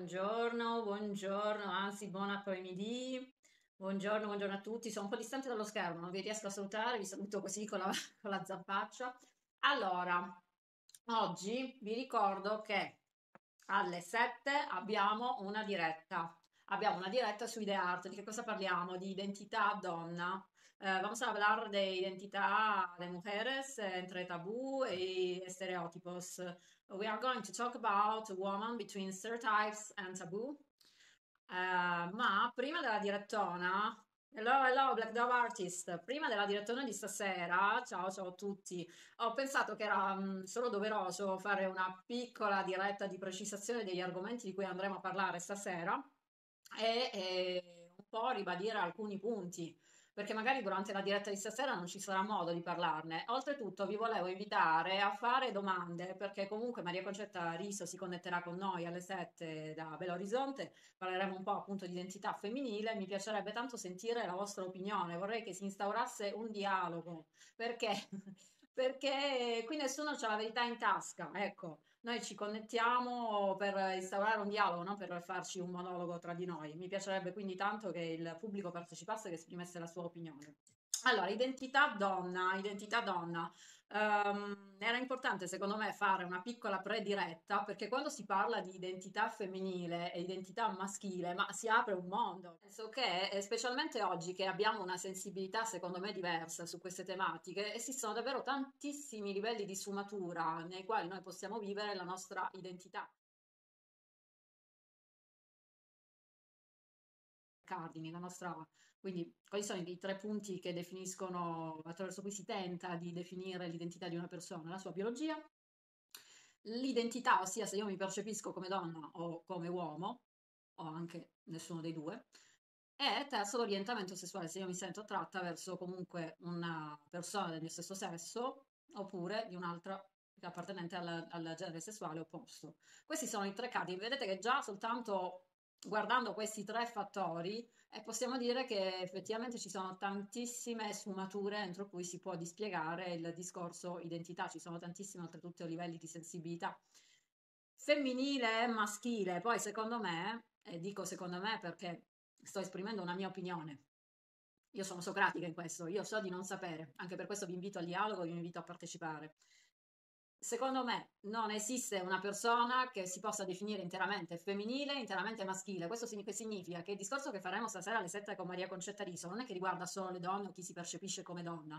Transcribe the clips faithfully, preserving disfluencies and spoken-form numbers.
Buongiorno, buongiorno, anzi buon après-midi. Buongiorno, buongiorno a tutti. Sono un po' distante dallo schermo, non vi riesco a salutare, vi saluto così con la, con la zampaccia. Allora, oggi vi ricordo che alle sette abbiamo una diretta. Abbiamo una diretta su IdeArt. Di che cosa parliamo? Di identità donna. Eh, vamos a hablar de identità de mujeres entre tabú e estereotipos. We are going to talk about woman between stereotypes and taboo. Eh, ma prima della direttona, hello, hello, Black Dove Artist, prima della direttona di stasera, ciao, ciao a tutti, ho pensato che era mm, solo doveroso fare una piccola diretta di precisazione degli argomenti di cui andremo a parlare stasera e, e un po' ribadire alcuni punti perché magari durante la diretta di stasera non ci sarà modo di parlarne. Oltretutto vi volevo invitare a fare domande, perché comunque Maria Concetta Riso si connetterà con noi alle sette da Belo Horizonte, parleremo un po' appunto di identità femminile, mi piacerebbe tanto sentire la vostra opinione, vorrei che si instaurasse un dialogo, perché? Perché qui nessuno ha la verità in tasca, ecco. Noi ci connettiamo per instaurare un dialogo, non per farci un monologo tra di noi. Mi piacerebbe quindi tanto che il pubblico partecipasse e che esprimesse la sua opinione. Allora, identità donna, identità donna. Ehm, era importante secondo me fare una piccola prediretta perché quando si parla di identità femminile e identità maschile, ma si apre un mondo. Penso che, eh, specialmente oggi che abbiamo una sensibilità secondo me diversa su queste tematiche, esistono davvero tantissimi livelli di sfumatura nei quali noi possiamo vivere la nostra identità. Cardini, la nostra, quindi quali sono i tre punti che definiscono, attraverso cui si tenta di definire l'identità di una persona? La sua biologia, l'identità, ossia se io mi percepisco come donna o come uomo, o anche nessuno dei due, e terzo l'orientamento sessuale, se io mi sento attratta verso comunque una persona del mio stesso sesso oppure di un'altra appartenente al, al genere sessuale opposto. Questi sono i tre casi. Vedete che già soltanto guardando questi tre fattori eh, possiamo dire che effettivamente ci sono tantissime sfumature entro cui si può dispiegare il discorso identità, ci sono tantissimi oltretutto livelli di sensibilità femminile e maschile. Poi secondo me, e dico secondo me perché sto esprimendo una mia opinione, io sono socratica in questo, io so di non sapere, anche per questo vi invito al dialogo, vi invito a partecipare. Secondo me non esiste una persona che si possa definire interamente femminile, interamente maschile. Questo signi- che significa che il discorso che faremo stasera alle sette con Maria Concetta Riso non è che riguarda solo le donne o chi si percepisce come donna.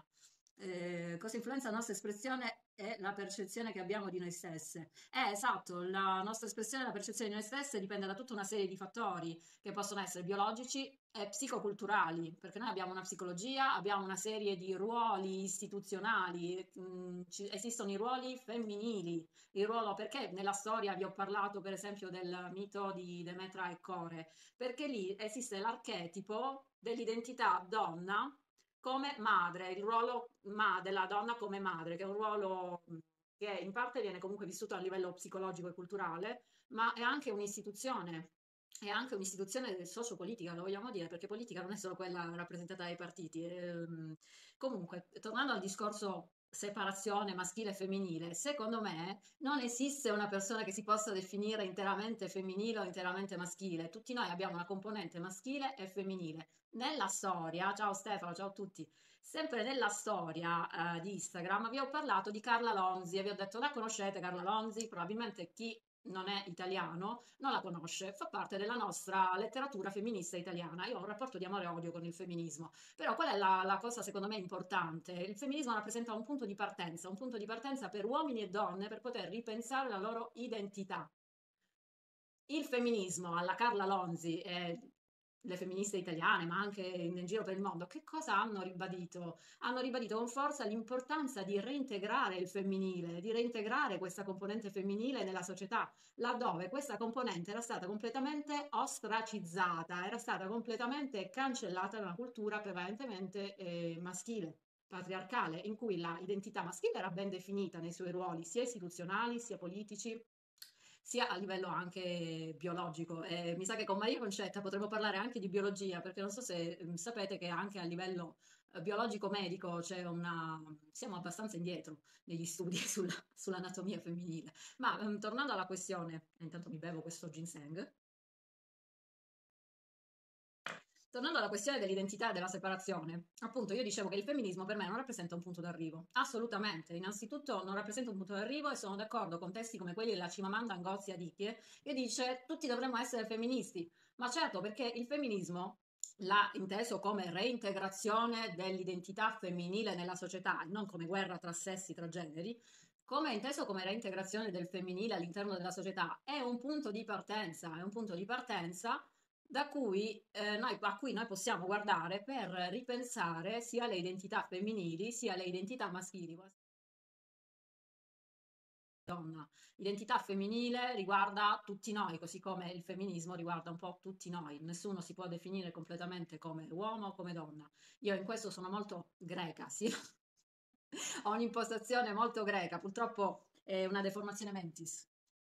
Eh, cosa influenza la nostra espressione è la percezione che abbiamo di noi stesse. Eh, esatto, la nostra espressione e la percezione di noi stesse dipende da tutta una serie di fattori che possono essere biologici e psicoculturali, perché noi abbiamo una psicologia, abbiamo una serie di ruoli istituzionali, mh, ci- esistono i ruoli femminili, il ruolo, perché nella storia vi ho parlato per esempio del mito di Demetra e Core, perché lì esiste l'archetipo dell'identità donna come madre, il ruolo ma- della donna come madre, che è un ruolo mh, che in parte viene comunque vissuto a livello psicologico e culturale, ma è anche un'istituzione, è anche un'istituzione sociopolitica, lo vogliamo dire, perché politica non è solo quella rappresentata dai partiti. Ehm, comunque, tornando al discorso separazione maschile e femminile, secondo me non esiste una persona che si possa definire interamente femminile o interamente maschile. Tutti noi abbiamo una componente maschile e femminile. Nella storia, ciao Stefano, ciao a tutti, sempre nella storia eh, di Instagram vi ho parlato di Carla Lonzi e vi ho detto la conoscete Carla Lonzi? Probabilmente chi non è italiano non la conosce, fa parte della nostra letteratura femminista italiana. Io ho un rapporto di amore e odio con il femminismo, però qual è la, la cosa secondo me importante? Il femminismo rappresenta un punto di partenza, un punto di partenza per uomini e donne per poter ripensare la loro identità. Il femminismo alla Carla Lonzi e le femministe italiane, ma anche in, in giro per il mondo, che cosa hanno ribadito? Hanno ribadito con forza l'importanza di reintegrare il femminile, di reintegrare questa componente femminile nella società, laddove questa componente era stata completamente ostracizzata, era stata completamente cancellata da una cultura prevalentemente eh, maschile, patriarcale, in cui l'identità maschile era ben definita nei suoi ruoli sia istituzionali sia politici sia a livello anche biologico. E mi sa che con Maria Concetta potremmo parlare anche di biologia, perché non so se mm, sapete che anche a livello eh, biologico-medico c'è una... siamo abbastanza indietro negli studi sulla- sull'anatomia femminile. Ma mm, tornando alla questione, intanto mi bevo questo ginseng. tornando alla questione dell'identità e della separazione, appunto io dicevo che il femminismo per me non rappresenta un punto d'arrivo, assolutamente. Innanzitutto non rappresenta un punto d'arrivo e sono d'accordo con testi come quelli della Chimamanda Ngozi Adichie che dice tutti dovremmo essere femministi, ma certo perché il femminismo l'ha inteso come reintegrazione dell'identità femminile nella società, e non come guerra tra sessi, tra generi, come è inteso come reintegrazione del femminile all'interno della società, è un punto di partenza, è un punto di partenza da cui, eh, noi, a cui noi possiamo guardare per ripensare sia le identità femminili sia le identità maschili. Donna. L'identità femminile riguarda tutti noi, così come il femminismo riguarda un po' tutti noi. Nessuno si può definire completamente come uomo o come donna. Io in questo sono molto greca, sì. Ho un'impostazione molto greca, purtroppo è una deformazione mentis,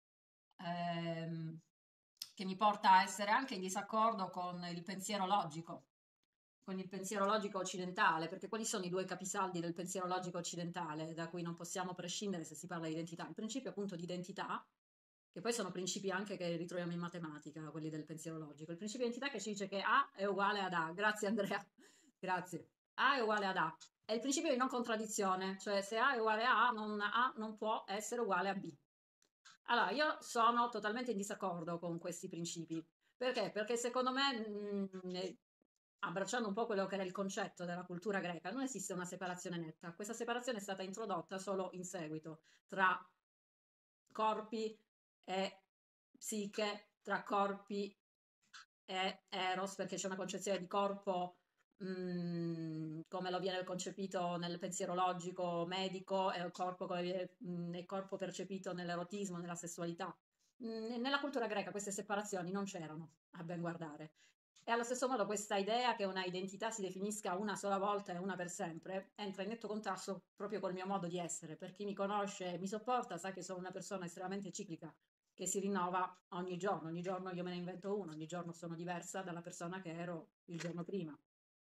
ehm, che mi porta a essere anche in disaccordo con il pensiero logico, con il pensiero logico occidentale, perché quali sono i due capisaldi del pensiero logico occidentale da cui non possiamo prescindere se si parla di identità? Il principio appunto di identità, che poi sono principi anche che ritroviamo in matematica, quelli del pensiero logico. Il principio di identità che ci dice che A è uguale ad A. Grazie Andrea, grazie. A è uguale ad A. È il principio di non contraddizione, cioè se A è uguale a A, non, A non può essere uguale a B. Allora, io sono totalmente in disaccordo con questi principi. Perché? Perché secondo me, mh, eh, abbracciando un po' quello che era il concetto della cultura greca, non esiste una separazione netta. Questa separazione è stata introdotta solo in seguito tra corpi e psiche, tra corpi e eros, perché c'è una concezione di corpo mh, come lo viene concepito nel pensiero logico medico e il corpo come viene, mh, il corpo percepito nell'erotismo, nella sessualità. Mh, nella cultura greca queste separazioni non c'erano, a ben guardare. E allo stesso modo questa idea che una identità si definisca una sola volta e una per sempre entra in netto contrasto proprio col mio modo di essere. Per chi mi conosce e mi sopporta sa che sono una persona estremamente ciclica, che si rinnova ogni giorno. Ogni giorno io me ne invento uno, ogni giorno sono diversa dalla persona che ero il giorno prima.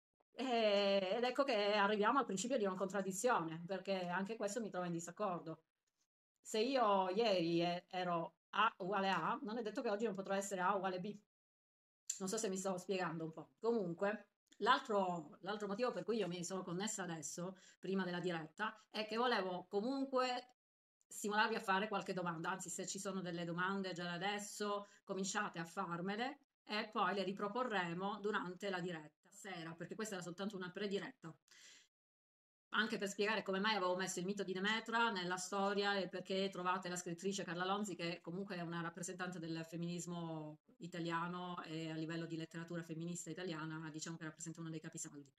E- ed ecco che arriviamo al principio di non contraddizione, perché anche questo mi trova in disaccordo. Se io ieri e- ero A uguale A, non è detto che oggi non potrò essere A uguale B. Non so se mi sto spiegando un po'. Comunque, l'altro, l'altro motivo per cui io mi sono connessa adesso, prima della diretta, è che volevo comunque stimolarvi a fare qualche domanda. Anzi, se ci sono delle domande già da adesso, cominciate a farmele e poi le riproporremo durante la diretta sera, perché questa era soltanto una prediretta, anche per spiegare come mai avevo messo il mito di Demetra nella storia e perché trovate la scrittrice Carla Lonzi, che comunque è una rappresentante del femminismo italiano e a livello di letteratura femminista italiana, diciamo che rappresenta uno dei capisaldi.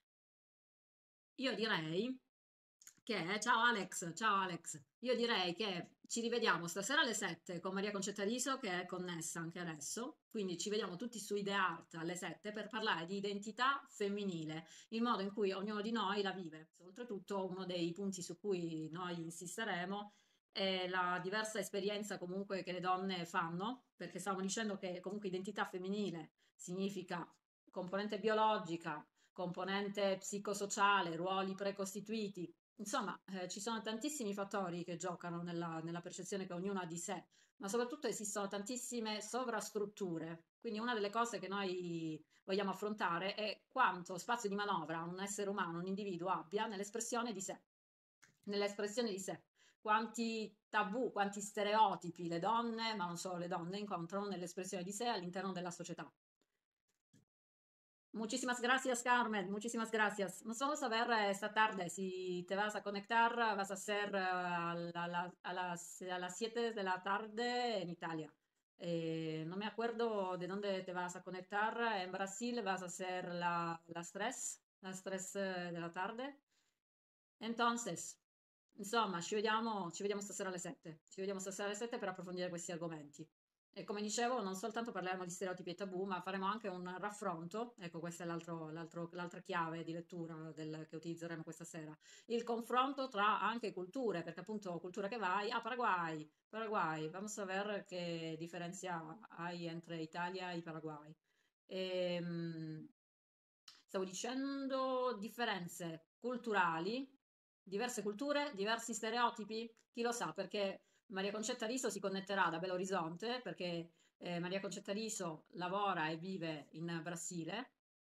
Io direi che, ciao Alex, ciao Alex, io direi che ci rivediamo stasera alle sette con Maria Concetta Riso che è connessa anche adesso, quindi ci vediamo tutti su IdeArt alle sette per parlare di identità femminile, il modo in cui ognuno di noi la vive. Oltretutto uno dei punti su cui noi insisteremo è la diversa esperienza comunque che le donne fanno, perché stavamo dicendo che comunque identità femminile significa componente biologica, componente psicosociale, ruoli precostituiti. Insomma, eh, ci sono tantissimi fattori che giocano nella, nella percezione che ognuno ha di sé, ma soprattutto esistono tantissime sovrastrutture. Quindi una delle cose che noi vogliamo affrontare è quanto spazio di manovra un essere umano, un individuo abbia nell'espressione di sé, nell'espressione di sé. Quanti tabù, quanti stereotipi le donne, ma non solo le donne, incontrano nell'espressione di sé all'interno della società. Muchísimas gracias, Carmen. Muchísimas gracias. Nos vamos a ver eh, esta tarde. Si te vas a conectar, vas a ser eh, a, la- a las, a las siete de la tarde en Italia. Eh, no me acuerdo de dónde te vas a conectar. En Brasil vas a ser la- las tres, las tres eh, de la tarde. Entonces, insomma, ci vediamo, ci vediamo stasera alle sette. Ci vediamo stasera alle sette per approfondire questi argomenti. E come dicevo, non soltanto parleremo di stereotipi e tabù, ma faremo anche un raffronto. Ecco, questa è l'altro- l'altro- l'altra chiave di lettura del- che utilizzeremo questa sera. Il confronto tra anche culture, perché appunto cultura che vai, ah, Paraguay, Paraguay, vamos a ver che differenza hai entre Italia e Paraguay. Ehm, Stavo dicendo differenze culturali, diverse culture, diversi stereotipi, chi lo sa, perché Maria Concetta Riso si connetterà da Belo Horizonte, perché eh, Maria Concetta Riso lavora e vive in Brasile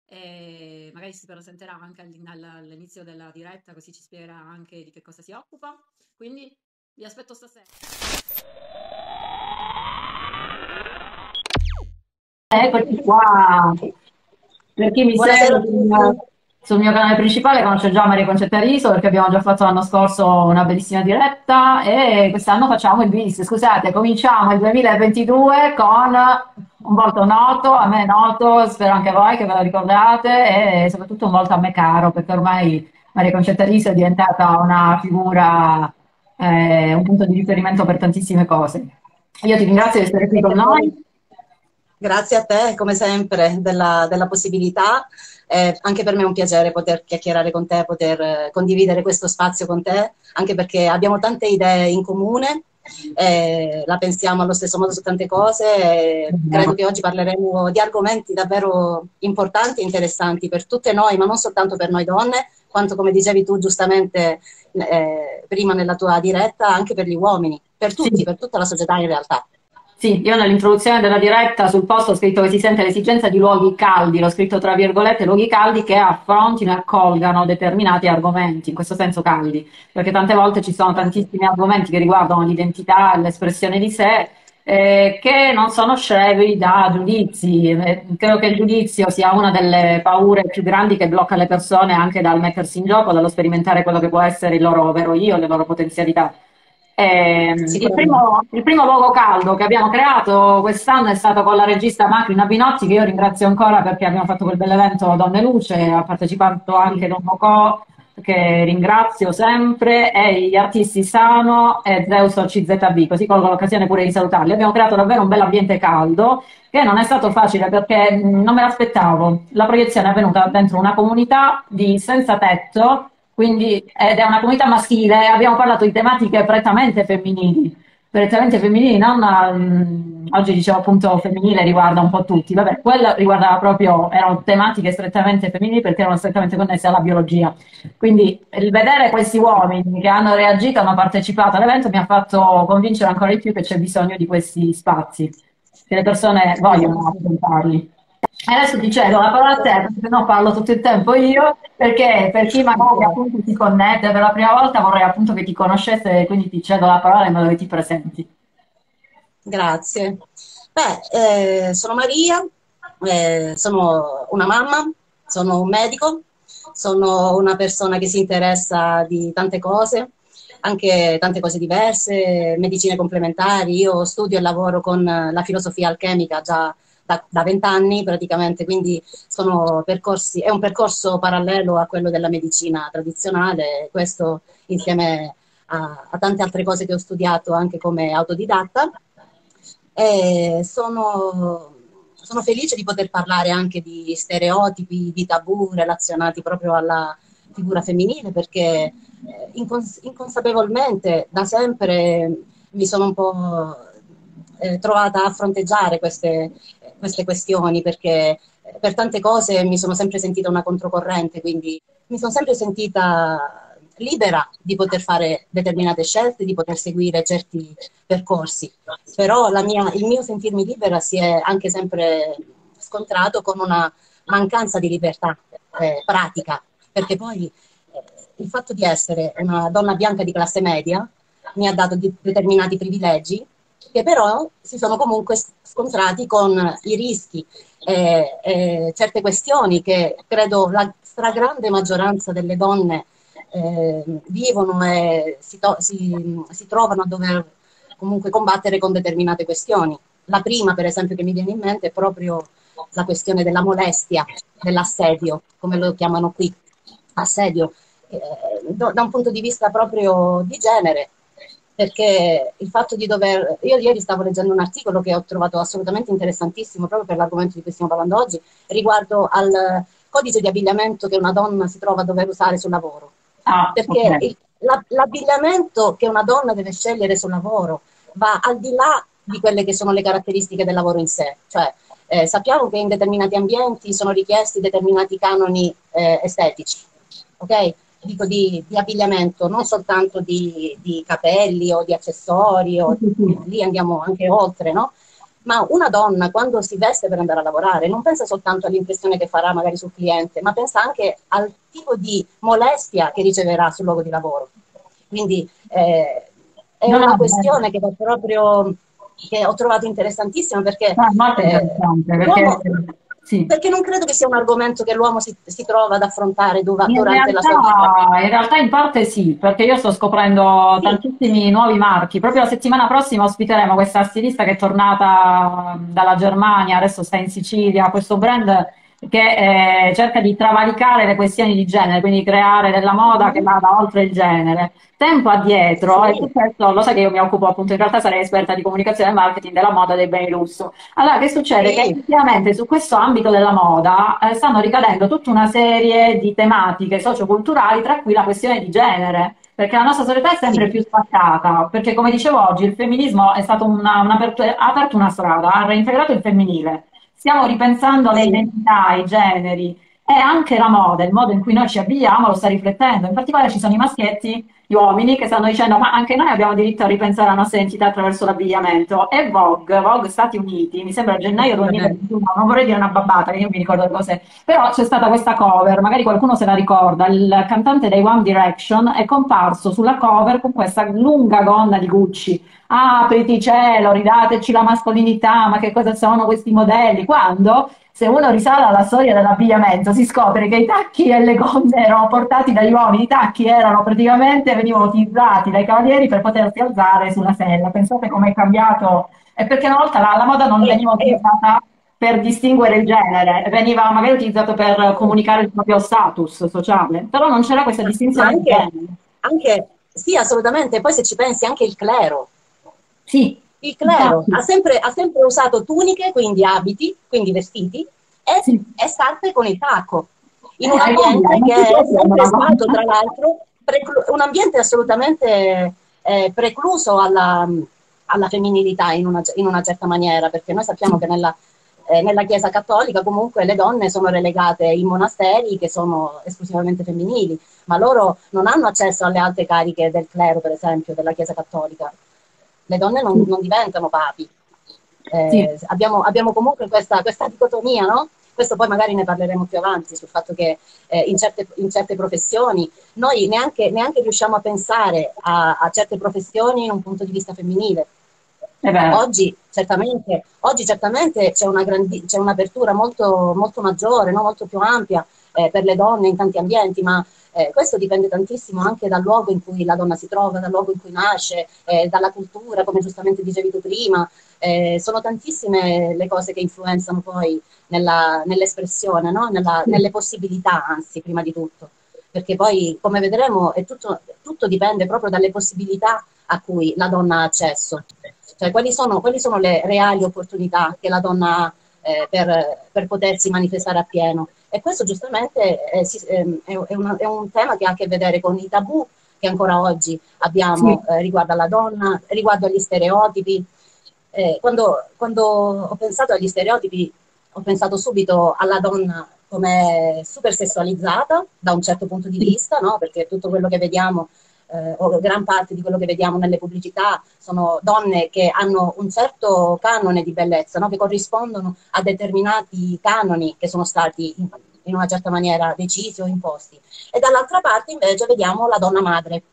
e magari si presenterà anche all'inizio della diretta, così ci spiegherà anche di che cosa si occupa. Quindi vi aspetto stasera. Eccoci qua. Per chi mi Buonasera a segue sul, tutti. sul mio canale principale conosce già Maria Concetta Riso perché abbiamo già fatto l'anno scorso una bellissima diretta e quest'anno facciamo il bis. Scusate, cominciamo il duemilaventidue con un volto noto, a me noto, spero anche voi che ve lo ricordate e soprattutto un volto a me caro perché ormai Maria Concetta Riso è diventata una figura, eh, un punto di riferimento per tantissime cose. Io ti ringrazio di essere qui Anche con per noi. noi. Grazie a te, come sempre, della, della possibilità. Eh, anche per me è un piacere poter chiacchierare con te, poter eh, condividere questo spazio con te, anche perché abbiamo tante idee in comune, eh, la pensiamo allo stesso modo su tante cose. E credo che oggi parleremo di argomenti davvero importanti e interessanti per tutte noi, ma non soltanto per noi donne, quanto come dicevi tu giustamente eh, prima nella tua diretta, anche per gli uomini, per Sì. tutti, per tutta la società in realtà. Sì, io nell'introduzione della diretta sul post ho scritto che si sente l'esigenza di luoghi caldi, l'ho scritto tra virgolette, luoghi caldi che affrontino e accolgano determinati argomenti, in questo senso caldi, perché tante volte ci sono tantissimi argomenti che riguardano l'identità e l'espressione di sé, eh, che non sono scevri da giudizi. Eh, credo che il giudizio sia una delle paure più grandi che blocca le persone anche dal mettersi in gioco, dallo sperimentare quello che può essere il loro vero io, le loro potenzialità. Ehm, il Sicuramente. primo, il primo luogo caldo che abbiamo creato quest'anno è stato con la regista Macrina Binozzi, che io ringrazio ancora perché abbiamo fatto quel bell'evento Donne Luce, ha partecipato anche Don Mocò, che ringrazio sempre, e gli artisti Sano e Zeus C Z B, così colgo l'occasione pure di salutarli. Abbiamo creato davvero un bel ambiente caldo, che non è stato facile perché mh, non me l'aspettavo. La proiezione è avvenuta dentro una comunità di senza tetto, quindi, ed è una comunità maschile, abbiamo parlato di tematiche prettamente femminili, prettamente femminili, non mm, oggi dicevo appunto femminile riguarda un po' tutti, vabbè, quella riguardava proprio, erano tematiche strettamente femminili perché erano strettamente connesse alla biologia. Quindi il vedere questi uomini che hanno reagito, hanno partecipato all'evento mi ha fatto convincere ancora di più che c'è bisogno di questi spazi, che le persone vogliono Esatto. affrontarli. E adesso ti cedo la parola a te, perché se no parlo tutto il tempo io, perché per chi magari appunto si connette per la prima volta vorrei appunto che ti conoscesse, quindi ti cedo la parola in modo che ti presenti. Grazie. Beh, eh, sono Maria, eh, sono una mamma, sono un medico, sono una persona che si interessa di tante cose, anche tante cose diverse, medicine complementari. Io studio e lavoro con la filosofia alchemica già da vent'anni praticamente, quindi sono percorsi, è un percorso parallelo a quello della medicina tradizionale, questo insieme a, a tante altre cose che ho studiato anche come autodidatta. E sono, sono felice di poter parlare anche di stereotipi, di tabù relazionati proprio alla figura femminile, perché eh, incons- inconsapevolmente da sempre mi sono un po' eh, trovata a fronteggiare queste, queste questioni, perché eh, per tante cose mi sono sempre sentita una controcorrente, quindi mi sono sempre sentita libera di poter fare determinate scelte, di poter seguire certi percorsi, però la mia, il mio sentirmi libera si è anche sempre scontrato con una mancanza di libertà eh, pratica, perché poi eh, il fatto di essere una donna bianca di classe media mi ha dato di- determinati privilegi che però si sono comunque scontrati con i rischi e, e certe questioni che credo la stragrande maggioranza delle donne eh, vivono e si, to- si, si trovano a dover comunque combattere con determinate questioni. La prima, per esempio, che mi viene in mente è proprio la questione della molestia, dell'assedio, come lo chiamano qui, assedio, eh, da un punto di vista proprio di genere, perché il fatto di dover... Io ieri stavo leggendo un articolo che ho trovato assolutamente interessantissimo, proprio per l'argomento di cui stiamo parlando oggi, riguardo al codice di abbigliamento che una donna si trova a dover usare sul lavoro. Ah, ok. Perché il- la- l'abbigliamento che una donna deve scegliere sul lavoro va al di là di quelle che sono le caratteristiche del lavoro in sé. Cioè, eh, sappiamo che in determinati ambienti sono richiesti determinati canoni eh, estetici, ok? Dico di, di abbigliamento, non soltanto di, di capelli o di accessori, Sì, o, sì, sì. lì andiamo anche oltre, no? ma una donna quando si veste per andare a lavorare non pensa soltanto all'impressione che farà magari sul cliente, ma pensa anche al tipo di molestia che riceverà sul luogo di lavoro. Quindi eh, è No, una no, questione che, va proprio, che ho trovato interessantissima perché no, è molto eh, interessante perché l'uomo, sì. perché non credo che sia un argomento che l'uomo si, si trova ad affrontare duva- In durante la sua vita. realtà, in realtà in parte sì, perché io sto scoprendo Sì, tantissimi nuovi marchi. Proprio la settimana prossima ospiteremo questa stilista che è tornata dalla Germania, adesso sta in Sicilia, questo brand che eh, cerca di travalicare le questioni di genere, quindi creare della moda che mhm, vada oltre il genere. Tempo addietro, e su sì, questo lo sai che io mi occupo appunto, in realtà sarei esperta di comunicazione e marketing della moda e dei beni lusso. Allora, che succede? Che sì, effettivamente su questo ambito della moda eh, stanno ricadendo tutta una serie di tematiche socioculturali, tra cui la questione di genere, perché la nostra società è sempre sì, più spaccata, perché come dicevo oggi, il femminismo è stato una, una apertura- ha aperto una strada, ha reintegrato il femminile. Stiamo ripensando le sì. identità, i generi e anche la moda, il modo in cui noi ci abbiamo lo sta riflettendo. In particolare ci sono i maschietti, gli uomini che stanno dicendo ma anche noi abbiamo diritto a ripensare la nostra identità attraverso l'abbigliamento. E Vogue, Vogue Stati Uniti, mi sembra gennaio duemilaventuno, non vorrei dire una babbata, che io mi ricordo le cose, però c'è stata questa cover, magari qualcuno se la ricorda, il cantante dei One Direction è comparso sulla cover con questa lunga gonna di Gucci. Apriti cielo, ridateci la mascolinità, ma che cosa sono questi modelli? Quando, se uno risale alla storia dell'abbigliamento, si scopre che i tacchi e le gonne erano portati dagli uomini, i tacchi erano praticamente, venivano utilizzati dai cavalieri per potersi alzare sulla sella. Pensate com'è cambiato? È perché una volta la, la moda non E, veniva e utilizzata per distinguere il genere, veniva magari utilizzato per comunicare il proprio status sociale, però non c'era questa Ma, ma distinzione di anche, genere. anche, sì, assolutamente, poi se ci pensi anche il clero, Sì, il clero ha infatti, sempre, ha sempre usato tuniche, quindi abiti, quindi vestiti, e, sì. e scarpe con il tacco, in Eh, un hai voglia, ambiente non che si può è dire sempre una stato, cosa. tra l'altro, preclu- un ambiente assolutamente eh, precluso alla, alla femminilità in una, in una certa maniera, perché noi sappiamo che nella, eh, nella Chiesa cattolica comunque le donne sono relegate in monasteri che sono esclusivamente femminili, ma loro non hanno accesso alle alte cariche del clero, per esempio, della Chiesa cattolica. Le donne non, Sì, non diventano papi. sì, Eh, abbiamo, abbiamo comunque questa, questa dicotomia, no? Questo poi magari ne parleremo più avanti, sul fatto che eh, in, certe, in certe professioni noi neanche, neanche riusciamo a pensare a, a certe professioni in un punto di vista femminile. è vero. Oggi certamente, oggi certamente c'è, una grandi, c'è un'apertura molto, molto maggiore, no? Molto più ampia eh, per le donne in tanti ambienti, ma eh, questo dipende tantissimo anche dal luogo in cui la donna si trova, dal luogo in cui nasce, eh, dalla cultura, come giustamente dicevi tu prima. Eh, sono tantissime le cose che influenzano poi nella, nell'espressione, no? Nella, Sì. nelle possibilità, anzi, prima di tutto. Perché poi, come vedremo, è tutto, tutto dipende proprio dalle possibilità a cui la donna ha accesso. Cioè, quali sono, quali sono le reali opportunità che la donna ha eh, per, per potersi manifestare appieno? E questo giustamente è, è, una, è, un tema che ha a che vedere con i tabù che ancora oggi Sì. abbiamo eh, riguardo alla donna, riguardo agli stereotipi. Eh, quando, quando ho pensato agli stereotipi, ho pensato subito alla donna come super sessualizzata da un certo punto di Sì. vista, no? Perché tutto quello che vediamo eh, o gran parte di quello che vediamo nelle pubblicità sono donne che hanno un certo canone di bellezza, no? Che corrispondono a determinati canoni che sono stati in, in una certa maniera decisi o imposti. E dall'altra parte invece vediamo la donna madre,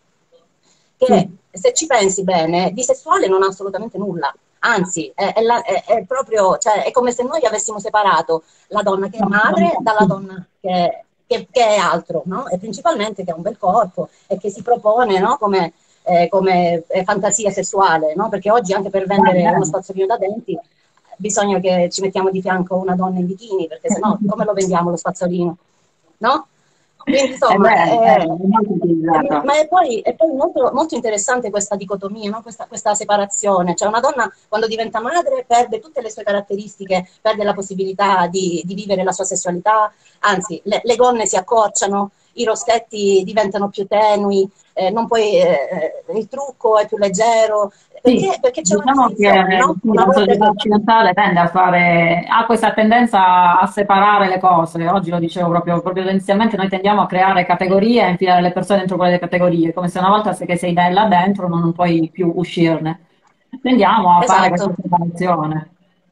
che Sì. se ci pensi bene di sessuale non ha assolutamente nulla. Anzi, è, è, la, è, è proprio, cioè, è come se noi avessimo separato la donna che è No, madre no, dalla sì. donna che, che, che è altro, no? E principalmente che ha un bel corpo e che si propone, no? Come, eh, come eh, fantasia sessuale, no? Perché oggi anche per Vai, vendere uno vai. spazzolino da denti bisogna che ci mettiamo di fianco una donna in bikini, perché sennò come lo vendiamo lo spazzolino? No? Quindi È insomma, vero, è vero, eh, è molto eh, utilizzato. ma è poi, è poi molto, molto interessante questa dicotomia, no? questa, questa separazione. Cioè una donna quando diventa madre perde tutte le sue caratteristiche, perde la possibilità di, di vivere la sua sessualità, anzi le, le gonne si accorciano, i roschetti diventano più tenui, eh, non puoi, eh, il trucco è più leggero, Sì, perché, perché c'è una diciamo che distinzione, no? sì, Una la volta società che... occidentale tende a fare, ha questa tendenza a separare le cose. Oggi lo dicevo proprio, proprio tendenzialmente noi tendiamo a creare categorie e a infilare le persone dentro quelle categorie, come se una volta che sei là dentro non puoi più uscirne. Tendiamo a fare questa Esatto. separazione.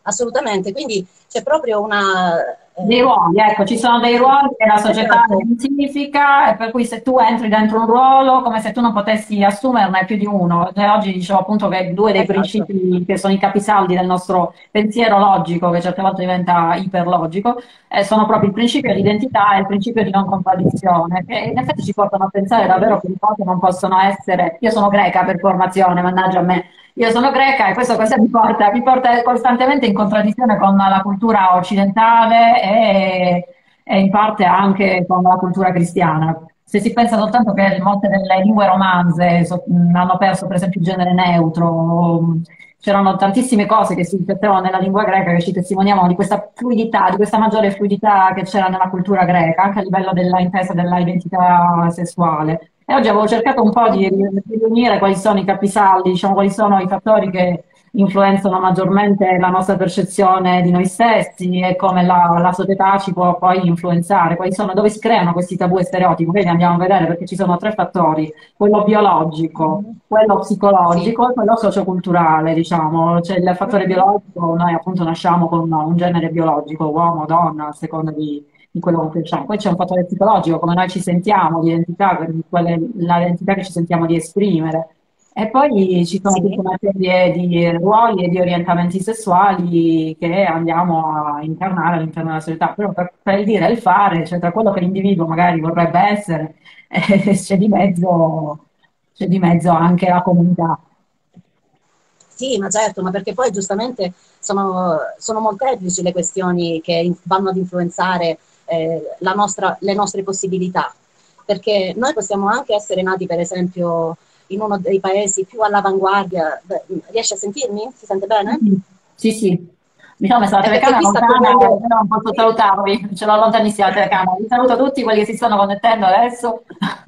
assolutamente. Quindi c'è proprio una... Dei eh, ruoli, ecco, ci sono dei ruoli che la società esatto, identifica e per cui se tu entri dentro un ruolo, come se tu non potessi assumerne più di uno. Cioè, oggi dicevo appunto che due dei esatto. principi che sono i capisaldi del nostro pensiero logico, che certe volte diventa iperlogico, eh, sono proprio il principio di identità e il principio di non contraddizione, che in effetti ci portano a pensare davvero Mhm. che le cose non possono essere. Io sono greca per formazione, mannaggia a me. Io sono greca e questo cosa mi porta? Mi porta costantemente in contraddizione con la cultura occidentale e, e in parte anche con la cultura cristiana. Se si pensa soltanto che molte delle lingue romanze so- mh, hanno perso per esempio il genere neutro, mh, c'erano tantissime cose che si riflettevano nella lingua greca che ci testimoniavano di questa fluidità, di questa maggiore fluidità che c'era nella cultura greca, anche a livello della intesa della identità sessuale. E oggi avevo cercato un po' di, Mhm. di riunire quali sono i capisaldi, diciamo, quali sono i fattori che influenzano maggiormente la nostra percezione di noi stessi e come la, la società ci può poi influenzare, quali sono, dove si creano questi tabù e stereotipi. Quindi andiamo a vedere perché ci sono tre fattori, quello biologico, Mhm. quello Sì. psicologico e quello socioculturale, diciamo. C'è il fattore Mhm. biologico, noi appunto nasciamo con un genere biologico, uomo, donna, a seconda di di quello che facciamo. Poi c'è un fattore psicologico, come noi ci sentiamo, di identità, per quelle, l'identità che ci sentiamo di esprimere. E poi ci sono tutta Sì. una serie di ruoli e di orientamenti sessuali che andiamo a incarnare all'interno della società. Però per, per il dire e il fare, cioè tra quello che l'individuo magari vorrebbe essere, eh, c'è di mezzo, c'è di mezzo anche la comunità. Sì, ma certo, ma perché poi giustamente sono, sono molteplici le questioni che in- vanno ad influenzare eh, la nostra- le nostre possibilità, perché noi possiamo anche essere nati, per esempio, in uno dei paesi più all'avanguardia. Beh, riesci a sentirmi? Si sente bene? Sì, sì. Diciamo che se la È perché telecamera è qui sta lontana, piovendo, io non posso qui- salutarvi, ce l'ho lontanissima la telecamera. Vi saluto tutti quelli che si stanno connettendo adesso.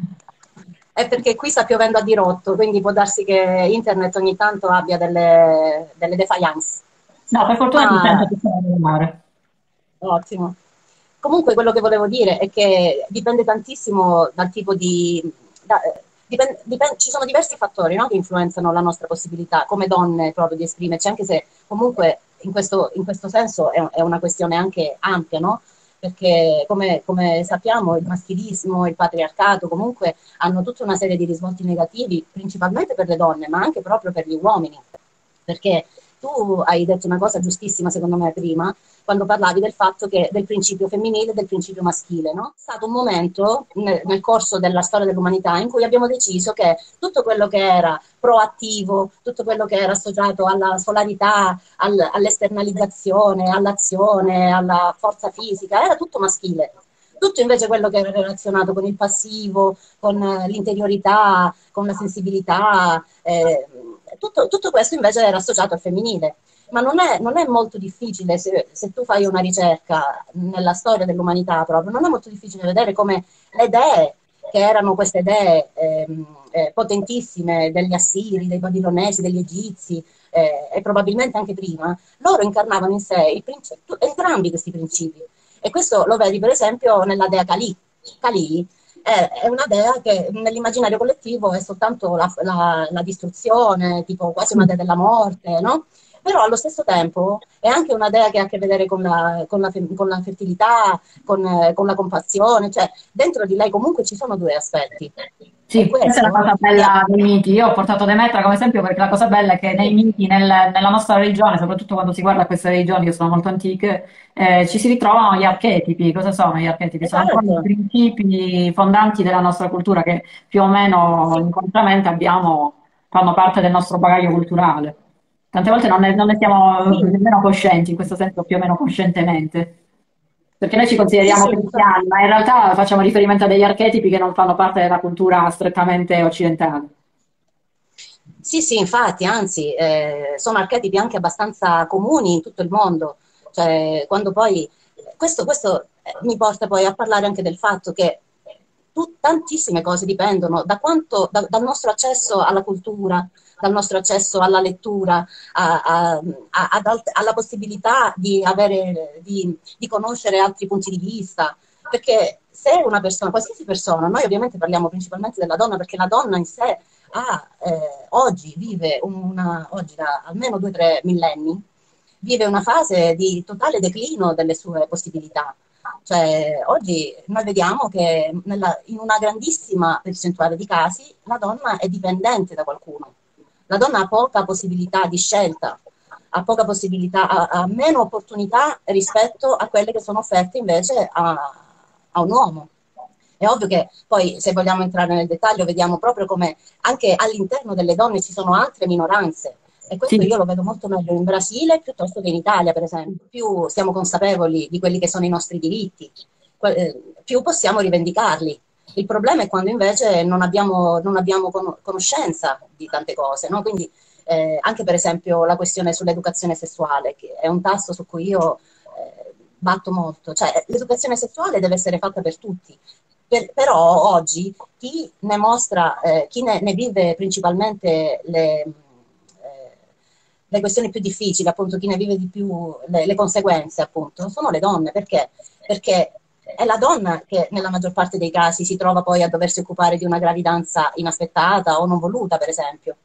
è perché qui sta piovendo a dirotto, quindi può darsi che internet ogni tanto abbia delle, delle defiance. No, per fortuna ti Ma sento, ti sento male. ottimo. Comunque quello che volevo dire è che dipende tantissimo dal tipo di... da- dipen- dipen- ci sono diversi fattori, no, che influenzano la nostra possibilità come donne proprio di esprimerci, anche se comunque in questo, in questo senso è, è una questione anche ampia, no? Perché come, come sappiamo il maschilismo, il patriarcato comunque hanno tutta una serie di risvolti negativi, principalmente per le donne, ma anche proprio per gli uomini. Perché tu hai detto una cosa giustissima, secondo me, prima, quando parlavi del fatto che del principio femminile e del principio maschile, no? È stato un momento nel, nel corso della storia dell'umanità in cui abbiamo deciso che tutto quello che era proattivo, tutto quello che era associato alla solarità, al, all'esternalizzazione, all'azione, alla forza fisica, era tutto maschile. Tutto invece quello che era relazionato con il passivo, con eh, l'interiorità, con la sensibilità, eh, tutto, tutto questo invece era associato al femminile. Ma non è, non è molto difficile, se, se tu fai una ricerca nella storia dell'umanità proprio, non è molto difficile vedere come le dee, che erano queste dee ehm, eh, potentissime degli Assiri, dei Babilonesi, degli Egizi, eh, e probabilmente anche prima, loro incarnavano in sé il princi- tu- entrambi questi principi. E questo lo vedi per esempio nella dea Kali. Kali è, è una dea che nell'immaginario collettivo è soltanto la, la, la distruzione, tipo quasi una dea della morte, no? Però allo stesso tempo è anche una dea che ha a che vedere con la, con la, con la fertilità, con, eh, con la compassione, cioè dentro di lei comunque ci sono due aspetti. E Sì, questa è la questo cosa mi ha... bella dei miti. Io ho portato Demetra come esempio perché la cosa bella è che nei Sì, miti, nel- nella nostra religione, soprattutto quando si guarda queste religioni che sono molto antiche, eh, ci si ritrovano gli archetipi. Cosa sono gli archetipi? Sono un po' i esatto. principi fondanti della nostra cultura che più o meno Sì, inconsciamente abbiamo, fanno parte del nostro bagaglio culturale. Tante volte non ne, non ne siamo sì, nemmeno coscienti, in questo senso più o meno coscientemente. Perché noi ci sì, consideriamo sì, infatti. cristiani, ma in realtà facciamo riferimento a degli archetipi che non fanno parte della cultura strettamente occidentale. Sì, sì, infatti, anzi, eh, sono archetipi anche abbastanza comuni in tutto il mondo. Cioè, quando poi, questo, questo eh, mi porta poi a parlare anche del fatto che tu- tantissime cose dipendono da quanto, da- dal nostro accesso alla cultura, dal nostro accesso alla lettura, a- a- a- ad alt- alla possibilità di avere, di, di conoscere altri punti di vista. Perché se una persona, qualsiasi persona, noi ovviamente parliamo principalmente della donna, perché la donna in sé ha, eh, oggi vive una, oggi da almeno due o tre millenni, vive una fase di totale declino delle sue possibilità. Cioè, oggi noi vediamo che nella, in una grandissima percentuale di casi la donna è dipendente da qualcuno. La donna ha poca possibilità di scelta, ha poca possibilità, ha, ha meno opportunità rispetto a quelle che sono offerte invece a, a un uomo. È ovvio che poi, se vogliamo entrare nel dettaglio, vediamo proprio come anche all'interno delle donne ci sono altre minoranze. E questo Sì. io lo vedo molto meglio in Brasile piuttosto che in Italia, per esempio. Più siamo consapevoli di quelli che sono i nostri diritti, più possiamo rivendicarli. Il problema è quando invece non abbiamo, non abbiamo conoscenza di tante cose, no? Quindi eh, anche per esempio la questione sull'educazione sessuale, che è un tasto su cui io eh, batto molto. Cioè, l'educazione sessuale deve essere fatta per tutti. Per, però oggi chi ne mostra, eh, chi ne, ne vive principalmente le, eh, le questioni più difficili, appunto, chi ne vive di più le, le conseguenze, appunto, sono le donne. Perché? Perché è la donna che nella maggior parte dei casi si trova poi a doversi occupare di una gravidanza inaspettata o non voluta, per esempio.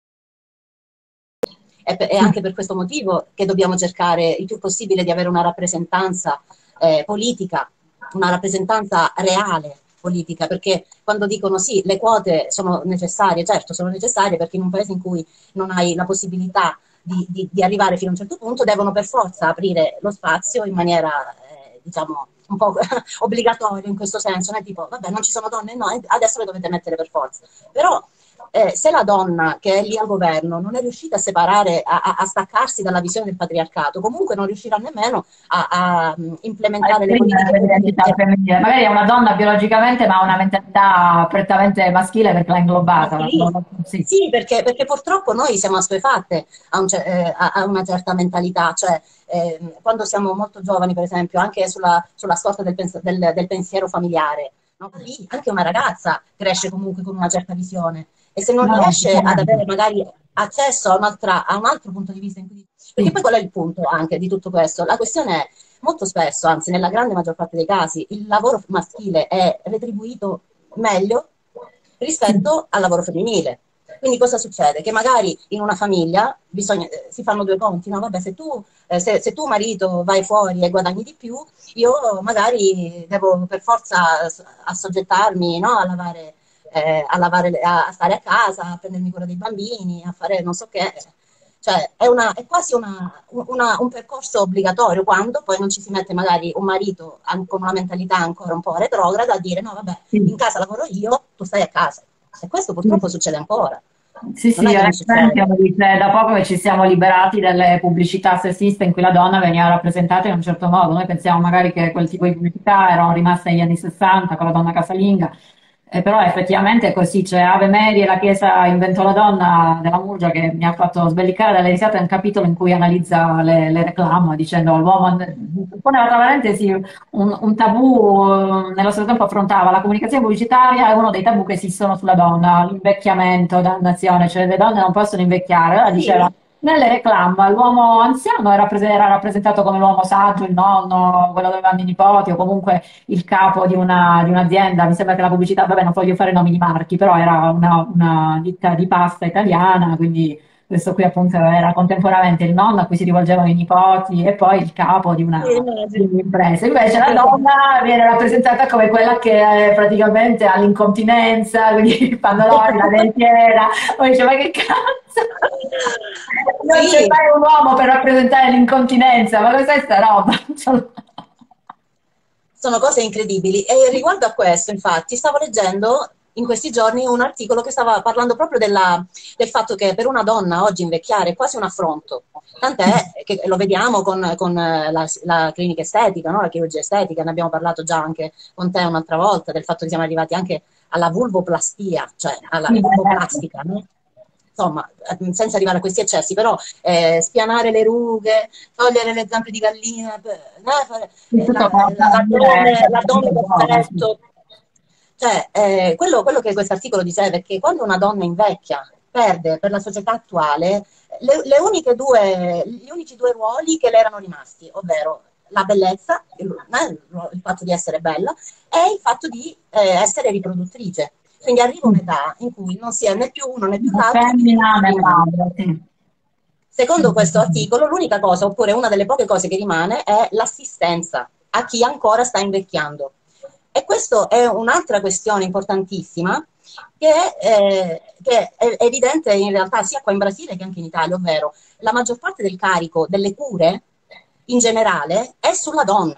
È, è anche per questo motivo che dobbiamo cercare il più possibile di avere una rappresentanza eh, politica, una rappresentanza reale politica, perché quando dicono sì, le quote sono necessarie, certo sono necessarie, perché in un paese in cui non hai la possibilità di, di, di arrivare fino a un certo punto devono per forza aprire lo spazio in maniera eh, diciamo un po' obbligatoria in questo senso, non è tipo vabbè non ci sono donne, no, adesso le dovete mettere per forza. Però Eh, se la donna che è lì al governo non è riuscita a separare, a, a, a staccarsi dalla visione del patriarcato, comunque non riuscirà nemmeno a, a implementare le politiche l'identità femminile. Magari è una donna biologicamente, ma ha una mentalità prettamente maschile perché l'ha inglobata. Sì, sì perché, perché purtroppo noi siamo assuefatte a, un, eh, a, a una certa mentalità, cioè eh, quando siamo molto giovani, per esempio, anche sulla, sulla scorta del, pens- del, del pensiero familiare, no? Lì anche una ragazza cresce comunque con una certa visione. E se non No, riesce ad avere magari accesso a, un'altra, a un altro punto di vista, in cui... perché poi qual è il punto anche di tutto questo? La questione è, molto spesso, anzi nella grande maggior parte dei casi, il lavoro maschile è retribuito meglio rispetto al lavoro femminile. Quindi cosa succede? Che magari in una famiglia bisogna, eh, si fanno due conti, no? Vabbè, se tu, eh, se, se tu marito vai fuori e guadagni di più, io magari devo per forza assoggettarmi, no? A lavare eh, a, lavare, a stare a casa, a prendermi cura dei bambini, a fare non so che. Cioè è, una, è quasi una, una, un percorso obbligatorio, quando poi non ci si mette magari un marito con una mentalità ancora un po' retrograda a dire no vabbè, in casa lavoro io, tu stai a casa. E questo purtroppo succede ancora. Sì, sì, ad esempio, dice, da poco che ci siamo liberati dalle pubblicità sessiste in cui la donna veniva rappresentata in un certo modo. Noi pensiamo magari che quel tipo di pubblicità erano rimaste negli anni sessanta con la donna casalinga, eh, però effettivamente è così. C'è Ave Mary e la Chiesa inventò la donna della Murgia, che mi ha fatto sbellicare dalle risate, un capitolo in cui analizza le, le reclama dicendo l'uomo poneva tra parentesi un, un tabù, eh, nello stesso tempo affrontava la comunicazione pubblicitaria, è uno dei tabù che esistono sulla donna, l'invecchiamento, dannazione, cioè le donne non possono invecchiare. Allora diceva, nelle reclama l'uomo anziano era, era rappresentato come l'uomo saggio, il nonno, quello dove vanno i nipoti, o comunque il capo di, una, di un'azienda. Mi sembra che la pubblicità, vabbè non voglio fare nomi di marchi, però era una, una ditta di pasta italiana, quindi questo qui appunto era contemporaneamente il nonno a cui si rivolgevano i nipoti e poi il capo di una di un'impresa. Invece la donna viene rappresentata come quella che eh, praticamente ha l'incontinenza, quindi i pannoloni, la dentiera. Poi dice, ma che cazzo? Non Sì. c'è mai un uomo per rappresentare l'incontinenza, ma cos'è sta roba? Sono cose incredibili. E riguardo a questo, infatti, stavo leggendo in questi giorni un articolo che stava parlando proprio della, del fatto che per una donna oggi invecchiare è quasi un affronto. Tant'è che lo vediamo con, con la, la clinica estetica, no? La chirurgia estetica, ne abbiamo parlato già anche con te un'altra volta, del fatto che siamo arrivati anche alla vulvoplastia, cioè alla vulvoplastica, no? Insomma, senza arrivare a questi eccessi, però eh, spianare le rughe, togliere le zampe di gallina, eh, l'addome, l'addome perfetto. Cioè, eh, quello, quello che questo articolo diceva è che quando una donna invecchia, perde per la società attuale le, le uniche due, gli unici due ruoli che le erano rimasti, ovvero la bellezza, il, eh, il fatto di essere bella, e il fatto di eh, essere riproduttrice. Quindi arriva un'età in cui non si è né più uno né più l'altro. Femmina né madre, sì. Secondo questo articolo, l'unica cosa, oppure una delle poche cose che rimane, è l'assistenza a chi ancora sta invecchiando. E questa è un'altra questione importantissima che, eh, che è evidente in realtà sia qua in Brasile che anche in Italia, ovvero la maggior parte del carico delle cure in generale è sulla donna.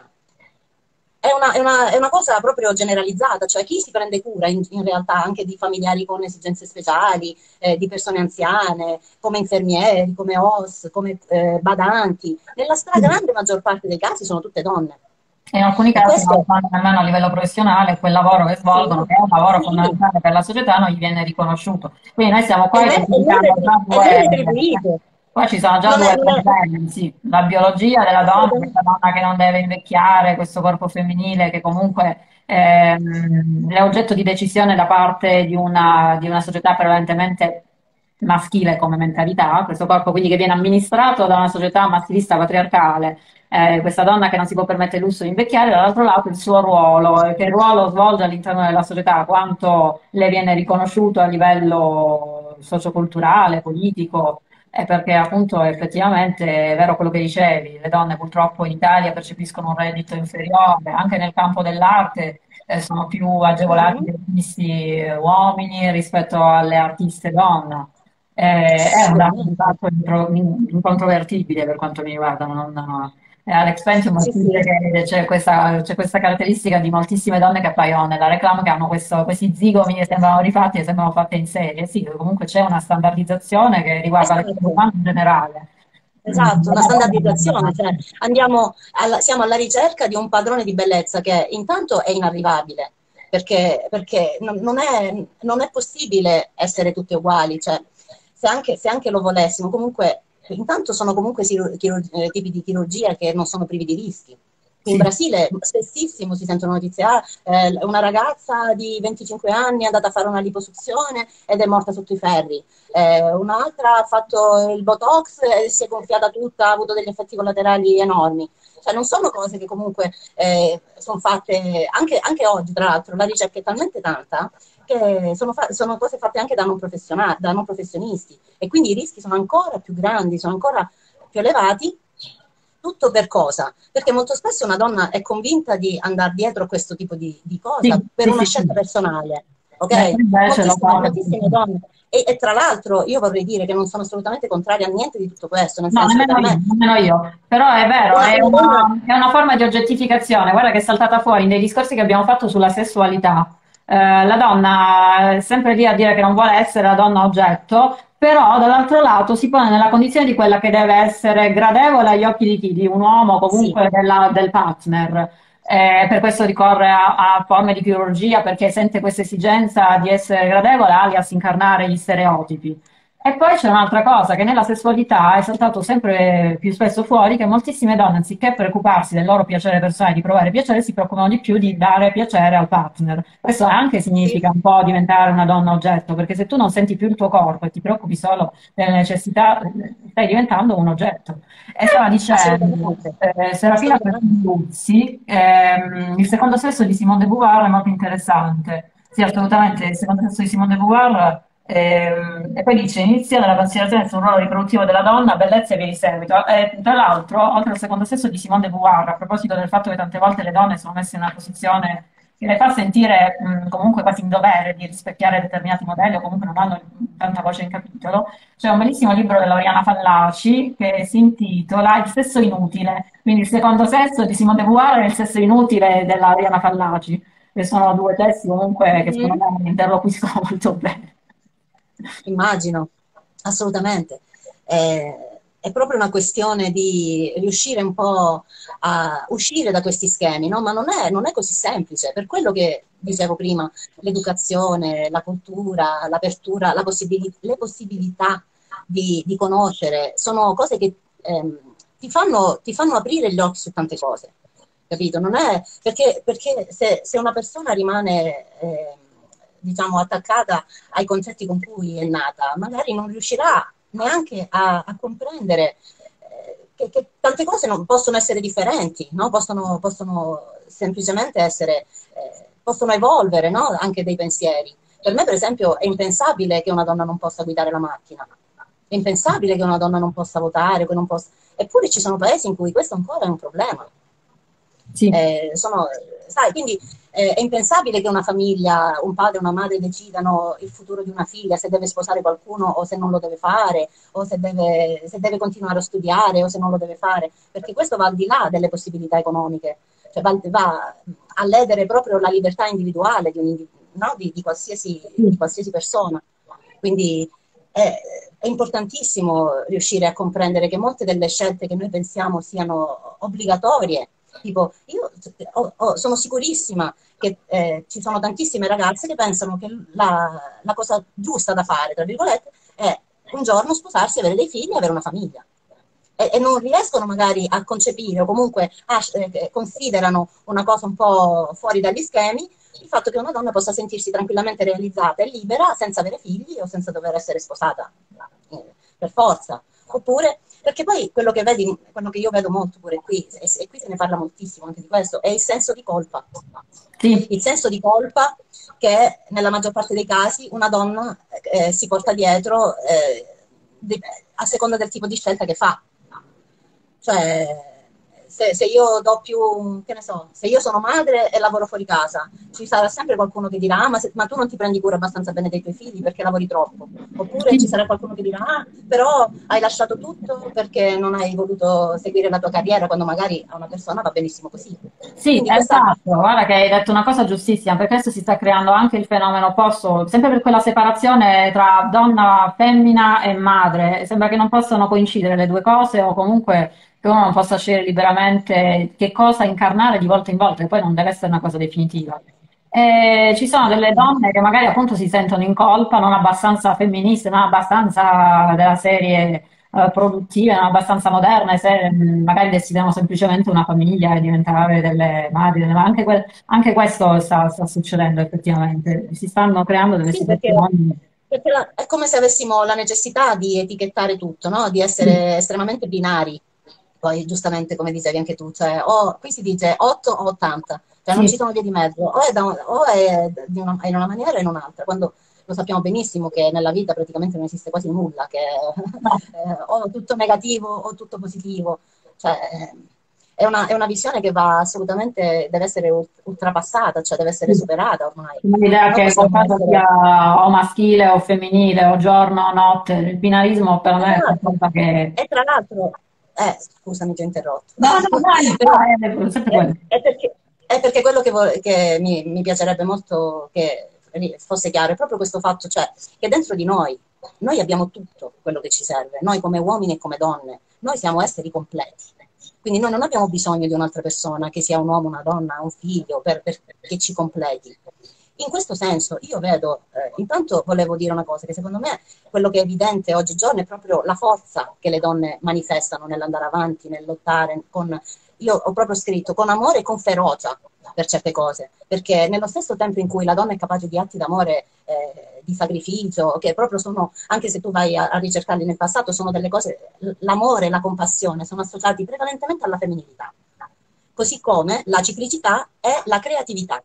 È una, è, una, è una cosa proprio generalizzata, cioè chi si prende cura in, in realtà anche di familiari con esigenze speciali, eh, di persone anziane, come infermieri, come O S, come eh, badanti, nella stragrande maggior parte dei casi sono tutte donne. E in alcuni E casi non questo fanno nemmeno a livello professionale quel lavoro che sì, svolgono, che è un lavoro sì, fondamentale per la società, non gli viene riconosciuto. Quindi noi siamo e qua ne- e non, identificando repri- già e non due, retribuito. qua ci sono già Non è, due non è problemi, sì. La biologia della donna, assolutamente questa donna che non deve invecchiare, questo corpo femminile che comunque ehm, è oggetto di decisione da parte di una, di una società prevalentemente maschile come mentalità, questo corpo quindi che viene amministrato da una società maschilista patriarcale, eh, questa donna che non si può permettere il lusso di invecchiare, dall'altro lato il suo ruolo, eh, che ruolo svolge all'interno della società, quanto le viene riconosciuto a livello socioculturale, politico, è perché appunto effettivamente è vero quello che dicevi, le donne purtroppo in Italia percepiscono un reddito inferiore, anche nel campo dell'arte eh, sono più agevolati mhm, gli artisti uomini rispetto alle artiste donne. Eh, è un dato di sicuramente. fatto intro- incontrovertibile per quanto mi riguarda. Non, eh, Alex Pentium Sì, dice sì. che c'è questa, c'è questa caratteristica di moltissime donne che appaiono nella reclama che hanno questo- questi zigomi che sembrano rifatti e sembrano fatte in serie. Sì, comunque c'è una standardizzazione che riguarda l'essere Esatto. umano in generale. Esatto, Mm, una standardizzazione, cioè andiamo alla- siamo alla ricerca di un padrone di bellezza che intanto è inarrivabile, perché, perché non, non è, non è possibile essere tutte uguali, cioè, se anche, se anche lo volessimo, comunque, intanto sono comunque chirur- chirur- eh, tipi di chirurgia che non sono privi di rischi. In sì, Brasile spessissimo si sentono notizie, ah, eh, una ragazza di venticinque anni è andata a fare una liposuzione ed è morta sotto i ferri. Eh, un'altra ha fatto il Botox e si è gonfiata tutta, ha avuto degli effetti collaterali enormi. Cioè, non sono cose che comunque eh, sono fatte anche, anche oggi, tra l'altro, la ricerca è talmente tanta che sono, fa- sono cose fatte anche da non, professiona- da non professionisti e quindi i rischi sono ancora più grandi, sono ancora più elevati. Tutto per cosa? Perché molto spesso una donna è convinta di andare dietro a questo tipo di, di cosa sì, per sì, una sì, sì. scelta personale, Mentre ok? invece lo Moltissime, fa per... moltissime donne. E, e tra l'altro io vorrei dire che non sono assolutamente contraria a niente di tutto questo, nel No, senso che per nemmeno io, me nemmeno io. Però è vero, una, è una donna, una, è una forma di oggettificazione. Guarda che è saltata fuori nei discorsi che abbiamo fatto sulla sessualità. Eh, la donna è sempre lì a dire che non vuole essere la donna oggetto, però dall'altro lato si pone nella condizione di quella che deve essere gradevole agli occhi di chi? Di un uomo o sì, comunque della- del partner. Eh, per questo ricorre a, a forme di chirurgia perché sente questa esigenza di essere gradevole, alias incarnare gli stereotipi. E poi c'è un'altra cosa, che nella sessualità è saltato sempre più spesso fuori che moltissime donne, anziché preoccuparsi del loro piacere personale, di provare piacere, si preoccupano di più di dare piacere al partner. Questo anche sì, significa un po' diventare una donna oggetto, perché se tu non senti più il tuo corpo e ti preoccupi solo delle necessità, stai diventando un oggetto. E stava dicendo assolutamente, eh, Serafina assolutamente. Bertoluzzi, ehm, il secondo sesso di Simone de Beauvoir è molto interessante. Sì, assolutamente, il secondo sesso di Simone de Beauvoir. Ehm, E, poi dice, inizia dalla considerazione sul ruolo riproduttivo della donna, bellezza e via di seguito. E, tra l'altro, oltre al secondo sesso di Simone de Beauvoir, a proposito del fatto che tante volte le donne sono messe in una posizione che le fa sentire mh, comunque quasi in dovere di rispecchiare determinati modelli o comunque non hanno tanta voce in capitolo, c'è un bellissimo libro della Oriana Fallaci che si intitola Il sesso inutile, quindi il secondo sesso di Simone de Beauvoir e il sesso inutile della Oriana Fallaci, che sono due testi comunque che secondo Mhm. me interloquiscono molto bene. Immagino, assolutamente. Eh, è proprio una questione di riuscire un po' a uscire da questi schemi, no? Ma non è, non è così semplice, per quello che dicevo prima, l'educazione, la cultura, l'apertura, la possibili- le possibilità di, di conoscere, sono cose che ehm, ti fanno, ti fanno aprire gli occhi su tante cose, capito? Non è, perché, perché se, se una persona rimane, ehm, diciamo, attaccata ai concetti con cui è nata, magari non riuscirà neanche a, a comprendere eh, che, che tante cose non possono essere differenti, no? Possono, possono semplicemente essere, eh, possono evolvere, no? Anche dei pensieri. Per me, per esempio, è impensabile che una donna non possa guidare la macchina. È impensabile che una donna non possa votare, che non possa... Eppure ci sono paesi in cui questo ancora è un problema. Sì, Eh, sono, sai, quindi eh, è impensabile che una famiglia, un padre e una madre decidano il futuro di una figlia, se deve sposare qualcuno o se non lo deve fare, o se deve, se deve continuare a studiare o se non lo deve fare, perché questo va al di là delle possibilità economiche, cioè va, va a ledere proprio la libertà individuale di, un, no? di, di, qualsiasi, di qualsiasi persona. Quindi è, è importantissimo riuscire a comprendere che molte delle scelte che noi pensiamo siano obbligatorie, tipo io ho, ho, sono sicurissima che eh, ci sono tantissime ragazze che pensano che la, la cosa giusta da fare, tra virgolette, è un giorno sposarsi, avere dei figli e avere una famiglia. E, e non riescono magari a concepire o comunque a, eh, considerano una cosa un po' fuori dagli schemi il fatto che una donna possa sentirsi tranquillamente realizzata e libera senza avere figli o senza dover essere sposata eh, per forza. Oppure, perché poi quello che vedi, quello che io vedo molto pure qui, e, e qui se ne parla moltissimo anche di questo, è il senso di colpa. sì. Il senso di colpa che nella maggior parte dei casi una donna eh, si porta dietro eh, a seconda del tipo di scelta che fa. Cioè, se, se io do più, che ne so, se io sono madre e lavoro fuori casa, ci sarà sempre qualcuno che dirà, ah, ma, se, ma tu non ti prendi cura abbastanza bene dei tuoi figli perché lavori troppo. Oppure ci Sì. sarà qualcuno che dirà, ah, però hai lasciato tutto perché non hai voluto seguire la tua carriera, quando magari a una persona va benissimo così. Sì, Quindi questa... esatto, guarda che hai detto una cosa giustissima, perché adesso si sta creando anche il fenomeno opposto, sempre per quella separazione tra donna, femmina e madre, sembra che non possano coincidere le due cose o comunque che uno non possa scegliere liberamente che cosa incarnare di volta in volta, e poi non deve essere una cosa definitiva. E ci sono delle donne che magari appunto si sentono in colpa, non abbastanza femministe, non abbastanza della serie eh, produttive, non abbastanza moderne, se mh, magari desiderano semplicemente una famiglia e diventare delle madri, delle- ma anche, que- anche questo sta, sta succedendo effettivamente, si stanno creando delle Sì, perché, situazioni. perché la- è come se avessimo la necessità di etichettare tutto, no? Di essere estremamente binari. Poi, giustamente, come dicevi anche tu, cioè, o, qui si dice otto o ottanta, cioè non Sì, ci sono vie di mezzo, o è, da un- o è di una, è in una maniera o in un'altra, quando lo sappiamo benissimo che nella vita praticamente non esiste quasi nulla, che no. è eh, o tutto negativo o tutto positivo. Cioè, è una, è una visione che va assolutamente, deve essere ult- ultrapassata, cioè deve essere superata ormai. L'idea Noi che possiamo qualcosa essere... sia o maschile o femminile o giorno o notte, il binarismo per me è Esatto. qualcosa che... E tra l'altro, eh, scusami, ti ho interrotto. No, no, dai, Però no, è sempre è, quello. è perché, è perché quello che, vo- che mi, mi piacerebbe molto che fosse chiaro è proprio questo fatto, cioè che dentro di noi, noi abbiamo tutto quello che ci serve, noi come uomini e come donne, noi siamo esseri completi. Quindi noi non abbiamo bisogno di un'altra persona, che sia un uomo, una donna, un figlio, per, per- che ci completi. In questo senso io vedo, eh, intanto volevo dire una cosa, che secondo me quello che è evidente oggigiorno è proprio la forza che le donne manifestano nell'andare avanti, nel lottare con, io ho proprio scritto, con amore e con ferocia per certe cose, perché nello stesso tempo in cui la donna è capace di atti d'amore, eh, di sacrificio, che proprio sono, anche se tu vai a, a ricercarli nel passato, sono delle cose, l'amore e la compassione sono associati prevalentemente alla femminilità, così come la ciclicità e la creatività.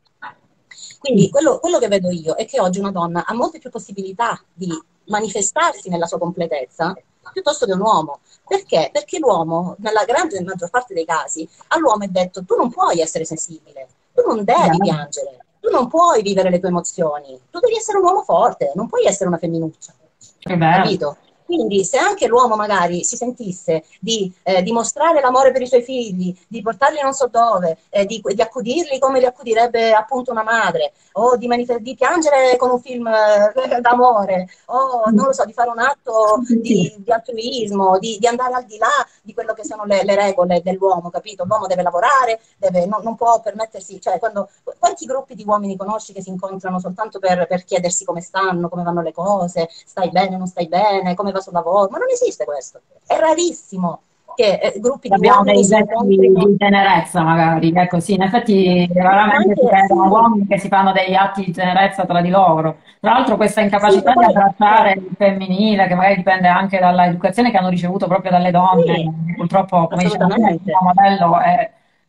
Quindi quello, quello che vedo io è che oggi una donna ha molte più possibilità di manifestarsi nella sua completezza piuttosto che un uomo. Perché? Perché l'uomo, nella grande maggior parte dei casi, all'uomo è detto tu non puoi essere sensibile, tu non devi piangere, tu non puoi vivere le tue emozioni, tu devi essere un uomo forte, non puoi essere una femminuccia. È vero. Capito? Quindi se anche l'uomo magari si sentisse di eh, dimostrare l'amore per i suoi figli, di portarli non so dove, eh, di, di accudirli come li accudirebbe appunto una madre, o di, manif- di piangere con un film eh, d'amore, o non lo so, di fare un atto Sì. di, di altruismo, di, di andare al di là di quello che sono le, le regole dell'uomo, capito? L'uomo deve lavorare, deve, non, non può permettersi, cioè quando, quanti gruppi di uomini conosci che si incontrano soltanto per, per chiedersi come stanno, come vanno le cose, stai bene, non stai bene, come va sul lavoro? Ma non esiste questo. È rarissimo che eh, gruppi di Abbiamo uomini dei si gesti incontrino. di tenerezza magari, ecco sì, in effetti Ma raramente si anche, vedono sì, uomini che si fanno degli atti di tenerezza tra di loro. Tra l'altro questa sì, incapacità ma di poi, abbracciare eh, il femminile, che magari dipende anche dall'educazione che hanno ricevuto proprio dalle donne, sì, purtroppo, come dicevamo prima, il primo assolutamente. modello è-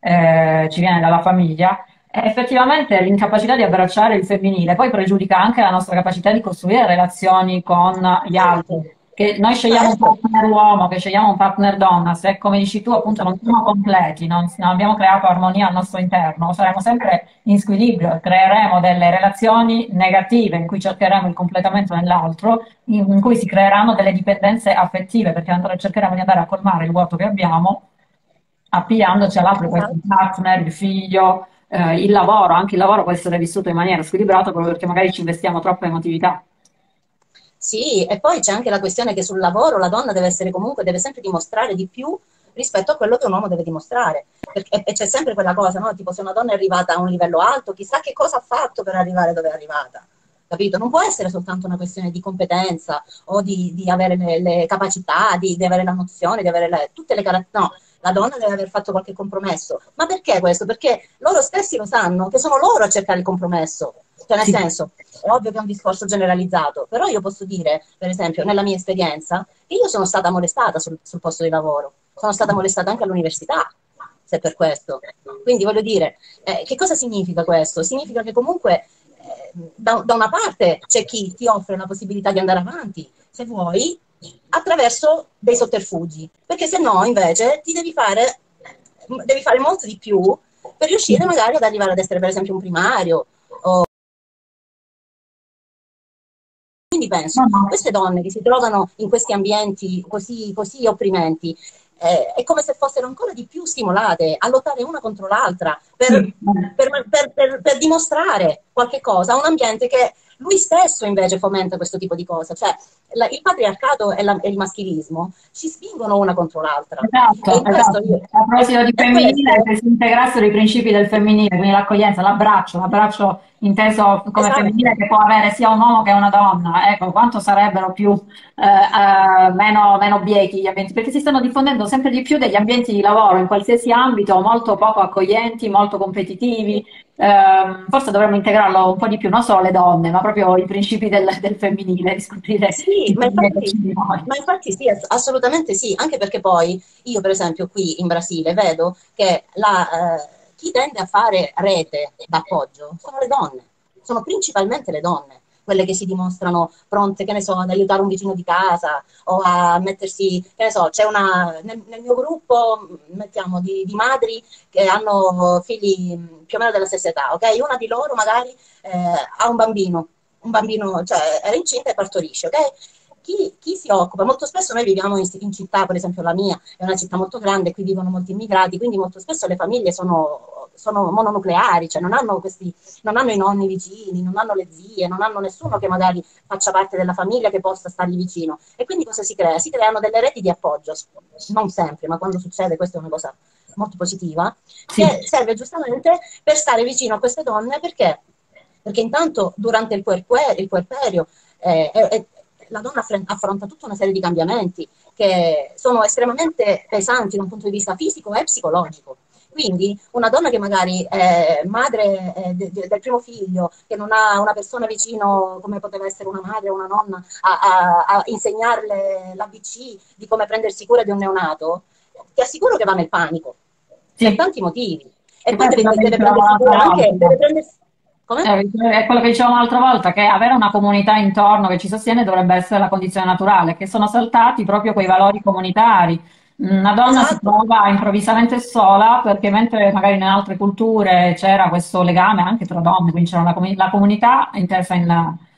eh, ci viene dalla famiglia. E effettivamente l'incapacità di abbracciare il femminile poi pregiudica anche la nostra capacità di costruire relazioni con gli Certo, altri. che noi scegliamo un Certo. partner uomo, che scegliamo un partner donna, se come dici tu appunto non siamo completi, non, non abbiamo creato armonia al nostro interno, saremo sempre in squilibrio, creeremo delle relazioni negative in cui cercheremo il completamento nell'altro, in, in cui si creeranno delle dipendenze affettive, perché andremo- cercheremo di andare a colmare il vuoto che abbiamo, appigliandoci all'altro, questo il Esatto. partner, il figlio, eh, il lavoro, anche il lavoro può essere vissuto in maniera squilibrata proprio perché magari ci investiamo troppa emotività. Sì, e poi c'è anche la questione che sul lavoro la donna deve essere comunque, deve sempre dimostrare di più rispetto a quello che un uomo deve dimostrare. Perché, e c'è sempre quella cosa, no? Tipo se una donna è arrivata a un livello alto, chissà che cosa ha fatto per arrivare dove è arrivata. Capito? Non può essere soltanto una questione di competenza o di, di avere le, le capacità, di, di avere la nozione, di avere le- tutte le caratteristiche. No, la donna deve aver fatto qualche compromesso. Ma perché questo? Perché loro stessi lo sanno, che sono loro a cercare il compromesso. Cioè, nel Sì. senso, è ovvio che è un discorso generalizzato, però io posso dire, per esempio, nella mia esperienza, che io sono stata molestata sul, sul posto di lavoro, sono stata molestata anche all'università, se per questo. Quindi voglio dire, eh, che cosa significa questo? Significa che comunque eh, da, da una parte c'è chi ti offre la possibilità di andare avanti, se vuoi, attraverso dei sotterfugi, perché se no invece ti devi fare, devi fare molto di più per riuscire magari ad arrivare ad essere per esempio un primario. O... Quindi No, penso, no. queste donne che si trovano in questi ambienti così, così opprimenti, eh, è come se fossero ancora di più stimolate a lottare una contro l'altra Sì, per, eh. per, per, per, per dimostrare qualche cosa a un ambiente che lui stesso invece fomenta questo tipo di cose. Cioè, la, il patriarcato e, la, e, il maschilismo ci spingono una contro l'altra. E Esatto, in questo esatto. io... A proposito di E femminile, questo... se si integrassero i principi del femminile, quindi l'accoglienza, l'abbraccio, l'abbraccio inteso come femminile Esatto. che può avere sia un uomo che una donna, ecco, quanto sarebbero più, eh, eh, meno, meno biechi gli ambienti, perché si stanno diffondendo sempre di più degli ambienti di lavoro in qualsiasi ambito, molto poco accoglienti, molto competitivi. Ehm, forse dovremmo integrarlo un po' di più, non solo le donne, ma proprio i principi del, del femminile, riscoprire Sì, il ma femminile che infatti, c'è di noi. ma infatti sì, ass- assolutamente sì, anche perché poi io per esempio qui in Brasile vedo che la, eh, chi tende a fare rete d'appoggio sono le donne, sono principalmente le donne, quelle che si dimostrano pronte, che ne so, ad aiutare un vicino di casa o a mettersi, che ne so, c'è una, nel, nel mio gruppo, mettiamo, di, di madri che hanno figli mh, più o meno della stessa età, ok? Una di loro magari eh, ha un bambino un bambino, cioè era incinta e partorisce, ok? Chi, chi si occupa? Molto spesso noi viviamo in, in città, per esempio la mia è una città molto grande, qui vivono molti immigrati, quindi molto spesso le famiglie sono, sono mononucleari, cioè non hanno, questi, non hanno i nonni vicini, non hanno le zie, non hanno nessuno che magari faccia parte della famiglia che possa stargli vicino. E quindi cosa si crea? Si creano delle reti di appoggio, non sempre, ma quando succede questa è una cosa molto positiva, Sì, che serve giustamente per stare vicino a queste donne perché perché intanto durante il, puerper- il puerperio eh, eh, la donna affr- affronta tutta una serie di cambiamenti che sono estremamente pesanti da un punto di vista fisico e psicologico. Quindi una donna che magari è madre eh, de- de- del primo figlio, che non ha una persona vicino come poteva essere una madre o una nonna a, a, a insegnarle l'A B C di come prendersi cura di un neonato, ti assicuro che va nel panico, per sì. tanti motivi. E Che poi poi è quello deve, che deve dicevamo prendersi l'altra cura anche, volta. deve prendersi... Come? Eh, è quello che dicevamo l'altra volta, che avere una comunità intorno che ci sostiene dovrebbe essere la condizione naturale, che sono saltati proprio quei valori comunitari. Una donna si Esatto, trova improvvisamente sola perché mentre magari in altre culture c'era questo legame anche tra donne, quindi c'era la, comu- la comunità intesa in,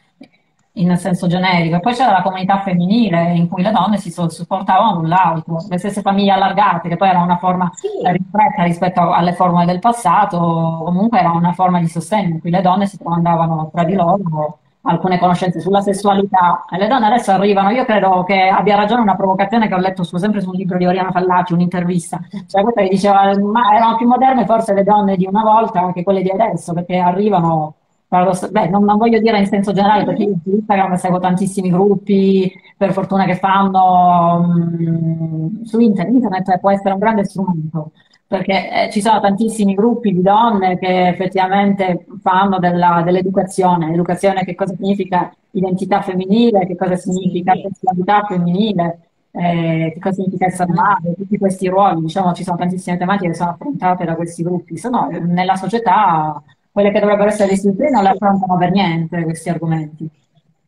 in senso generico, e poi c'era la comunità femminile in cui le donne si so- supportavano l'un l'altro, le stesse famiglie allargate, che poi era una forma eh, sì, ristretta rispetto alle forme del passato, comunque era una forma di sostegno in cui le donne si tramandavano tra di loro alcune conoscenze sulla sessualità e le donne adesso arrivano, io credo che abbia ragione una provocazione che ho letto su, sempre su un libro di Oriana Fallaci, un'intervista, cioè questa che diceva ma erano più moderne forse le donne di una volta che quelle di adesso perché arrivano, paradoss- beh non, non voglio dire in senso generale perché mhm, io su Instagram seguo tantissimi gruppi per fortuna che fanno mh, su internet, internet può essere un grande strumento perché eh, ci sono tantissimi gruppi di donne che effettivamente fanno della- dell'educazione, educazione che cosa significa identità femminile, che cosa significa sì, sessualità femminile, eh, che cosa significa essere assolutamente. madre, tutti questi ruoli, diciamo, ci sono tantissime tematiche che sono affrontate da questi gruppi, se no nella società quelle che dovrebbero essere le istituzioni non le Sì, affrontano per niente questi argomenti.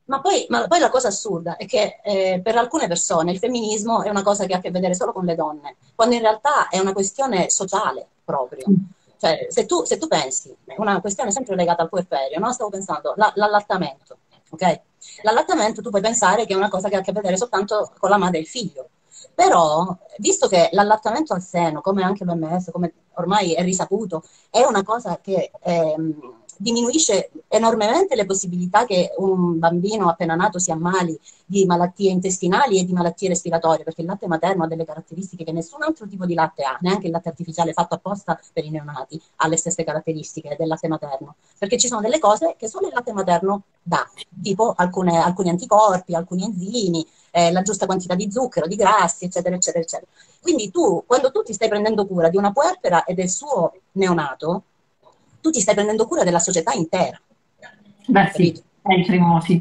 Ma poi, ma poi la cosa assurda è che eh, per alcune persone il femminismo è una cosa che ha a che vedere solo con le donne, quando in realtà è una questione sociale proprio. Cioè, se tu, se tu pensi, è una questione sempre legata al puerperio, no? Stavo pensando, la- l'allattamento, ok? L'allattamento tu puoi pensare che è una cosa che ha a che vedere soltanto con la madre e il figlio, però, visto che l'allattamento al seno, come anche l'O M S, come ormai è risaputo, è una cosa che ehm, diminuisce enormemente le possibilità che un bambino appena nato si ammali di malattie intestinali e di malattie respiratorie, perché il latte materno ha delle caratteristiche che nessun altro tipo di latte ha, neanche il latte artificiale fatto apposta per i neonati ha le stesse caratteristiche del latte materno, perché ci sono delle cose che solo il latte materno dà, tipo alcune, alcuni anticorpi, alcuni enzimi, eh, la giusta quantità di zucchero, di grassi, eccetera, eccetera, eccetera. Quindi tu, quando tu ti stai prendendo cura di una puerpera e del suo neonato, tu ti stai prendendo cura della società intera, Beh, sì, capito? è il primo, sì.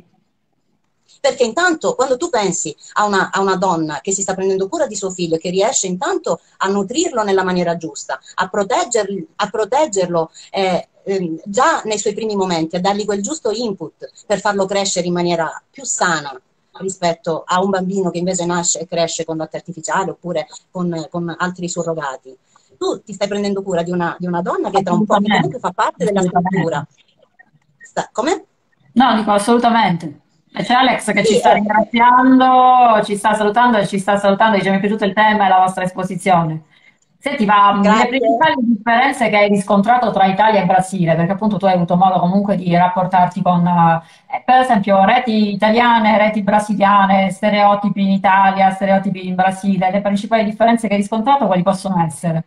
Perché intanto quando tu pensi a una, a una donna che si sta prendendo cura di suo figlio, che riesce intanto a nutrirlo nella maniera giusta, a, proteggerli, a proteggerlo eh, ehm, già nei suoi primi momenti, a dargli quel giusto input per farlo crescere in maniera più sana rispetto a un bambino che invece nasce e cresce con latte artificiale oppure con, con altri surrogati. Tu ti stai prendendo cura di una, di una donna che tra un po', che Assolutamente, comunque fa parte della assolutamente. struttura. Sta, come? No, dico assolutamente. E c'è Alex che ci Sì, sta eh, ringraziando, ci sta salutando e ci sta salutando, dice mi è piaciuto il tema e la vostra esposizione. Senti, ma mh, le grazie. principali differenze che hai riscontrato tra Italia e Brasile, perché appunto tu hai avuto modo comunque di rapportarti con, eh, per esempio, reti italiane, reti brasiliane, stereotipi in Italia, stereotipi in Brasile, le principali differenze che hai riscontrato quali possono essere?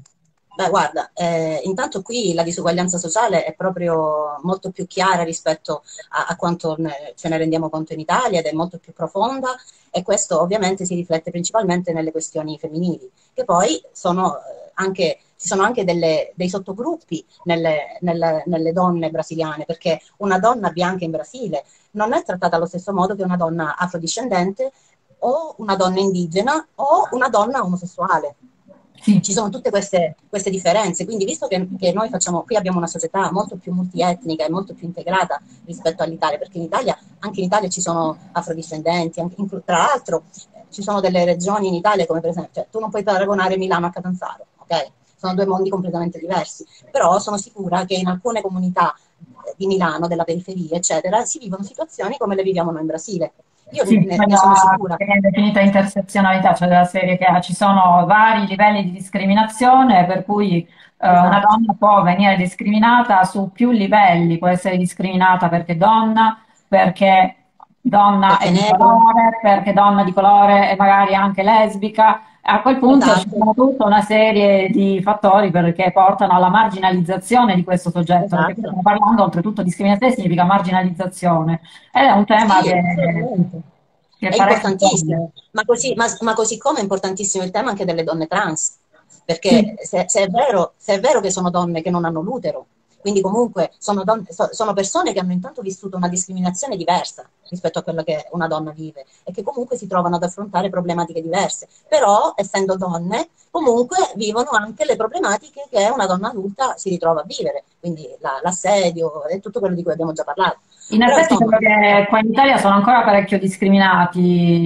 Beh, guarda, eh, intanto qui la disuguaglianza sociale è proprio molto più chiara rispetto a, a quanto ne- ce ne rendiamo conto in Italia ed è molto più profonda e questo ovviamente si riflette principalmente nelle questioni femminili, che poi sono eh, anche, ci sono anche delle- dei sottogruppi nelle, nelle- nelle donne brasiliane, perché una donna bianca in Brasile non è trattata allo stesso modo che una donna afrodiscendente o una donna indigena o una donna omosessuale. Sì, Ci sono tutte queste, queste differenze, quindi visto che, che noi facciamo, qui abbiamo una società molto più multietnica e molto più integrata rispetto all'Italia, perché in Italia, anche in Italia ci sono afrodiscendenti, anche in- tra l'altro eh, ci sono delle regioni in Italia come per esempio, cioè, tu non puoi paragonare Milano a Catanzaro, ok? Sono due mondi completamente diversi, però sono sicura che in alcune comunità eh, di Milano, della periferia, eccetera, si vivono situazioni come le viviamo noi in Brasile. Io sì, ne, ne sono quella sicura. che viene definita intersezionalità, cioè della serie che ci sono vari livelli di discriminazione, per cui eh, una Esatto, donna può venire discriminata su più livelli, può essere discriminata perché donna, perché donna è perché di negro, colore, perché donna di colore è magari anche lesbica. A quel punto ci esatto, sono tutta una serie di fattori perché portano alla marginalizzazione di questo soggetto, perché qui esatto. stiamo parlando, oltretutto, discriminazione significa marginalizzazione. Ed è un tema Sì, che, assolutamente. che è È parecchio forte. importantissimo, ma così, ma- ma così come è importantissimo il tema anche delle donne trans, perché Sì, se, se è vero, se è vero che sono donne che non hanno l'utero, quindi comunque sono, donne- so- sono persone che hanno intanto vissuto una discriminazione diversa rispetto a quella che una donna vive e che comunque si trovano ad affrontare problematiche diverse, però essendo donne comunque vivono anche le problematiche che una donna adulta si ritrova a vivere, quindi la- l'assedio e tutto quello di cui abbiamo già parlato. in Però effetti insomma, credo che qua in Italia sono ancora parecchio discriminati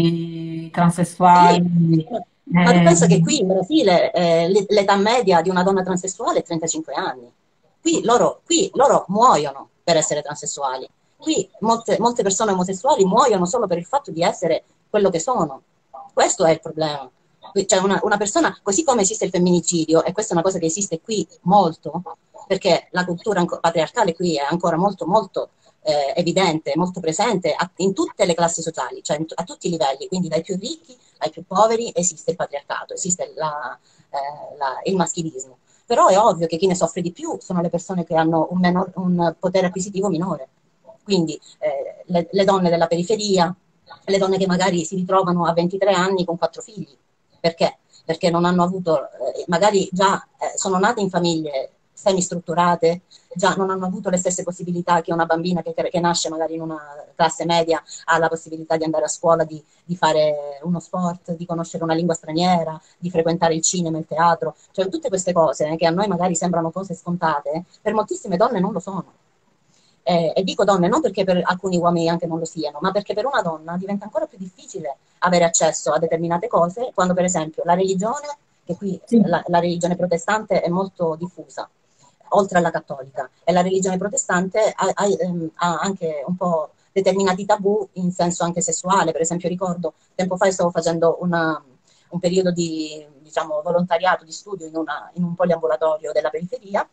i sì, transessuali. ma ma tu Eh, pensa che qui in Brasile eh, l'e- l'età media di una donna transessuale è trentacinque anni. Qui loro, qui loro muoiono per essere transessuali. Qui molte, molte persone omosessuali muoiono solo per il fatto di essere quello che sono. Questo è il problema. Qui- Cioè una, una persona, così come esiste il femminicidio, e questa è una cosa che esiste qui molto, perché la cultura anco- patriarcale qui è ancora molto, molto eh, evidente, molto presente a- in tutte le classi sociali, cioè in tu- a tutti i livelli, quindi dai più ricchi ai più poveri esiste il patriarcato, esiste la- eh, la- il maschilismo. Però è ovvio che chi ne soffre di più sono le persone che hanno un, menor- un potere acquisitivo minore. Quindi eh, le, le donne della periferia, le donne che magari si ritrovano a ventitré anni con quattro figli. Perché? Perché non hanno avuto, eh, magari già eh, sono nate in famiglie semistrutturate, già non hanno avuto le stesse possibilità che una bambina che, che nasce magari in una classe media ha la possibilità di andare a scuola, di, di fare uno sport, di conoscere una lingua straniera, di frequentare il cinema, il teatro, cioè tutte queste cose eh, che a noi magari sembrano cose scontate, per moltissime donne non lo sono. Eh, e dico donne non perché per alcuni uomini anche non lo siano, ma perché per una donna diventa ancora più difficile avere accesso a determinate cose quando per esempio la religione, che qui Sì. la, la religione protestante è molto diffusa, oltre alla cattolica, e la religione protestante ha, ha, ehm, ha anche un po' determinati tabù in senso anche sessuale. Per esempio ricordo, tempo fa stavo facendo una, un periodo di diciamo, volontariato, di studio in, una, in un poliambulatorio della periferia,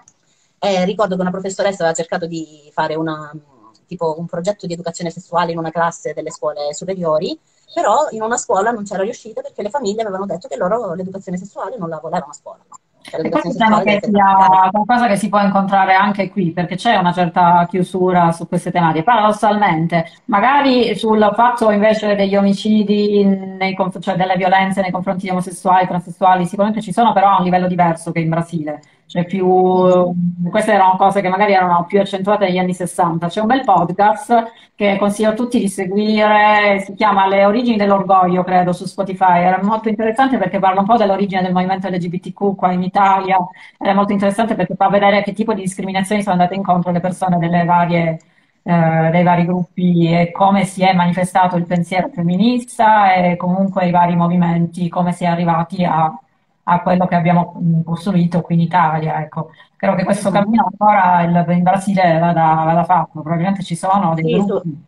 e ricordo che una professoressa aveva cercato di fare una, tipo un progetto di educazione sessuale in una classe delle scuole superiori, però in una scuola non c'era riuscita perché le famiglie avevano detto che loro l'educazione sessuale non la volevano a scuola. Cioè, E questo l'educazione temo sessuale deve che essere praticata. sia qualcosa che si può incontrare anche qui, perché c'è una certa chiusura su queste tematiche. Paradossalmente, magari sul fatto invece degli omicidi, nei conf- cioè delle violenze nei confronti di omosessuali, transessuali, sicuramente ci sono, però a un livello diverso che in Brasile. Cioè più, Mhm. queste erano cose che magari erano più accentuate negli anni sessanta. C'è un bel podcast che consiglio a tutti di seguire, si chiama Le origini dell'orgoglio, credo, su Spotify. Era molto interessante perché parla un po' dell'origine del movimento L G B T Q qua in Italia, ed è molto interessante perché fa vedere che tipo di discriminazioni sono andate incontro le persone delle varie, eh, dei vari gruppi e come si è manifestato il pensiero femminista e comunque i vari movimenti, come si è arrivati a, a quello che abbiamo mh, costruito qui in Italia. Ecco. Credo che questo Mhm. cammino ancora il- in Brasile vada, vada fatto, probabilmente ci sono dei Sì, su- gruppi.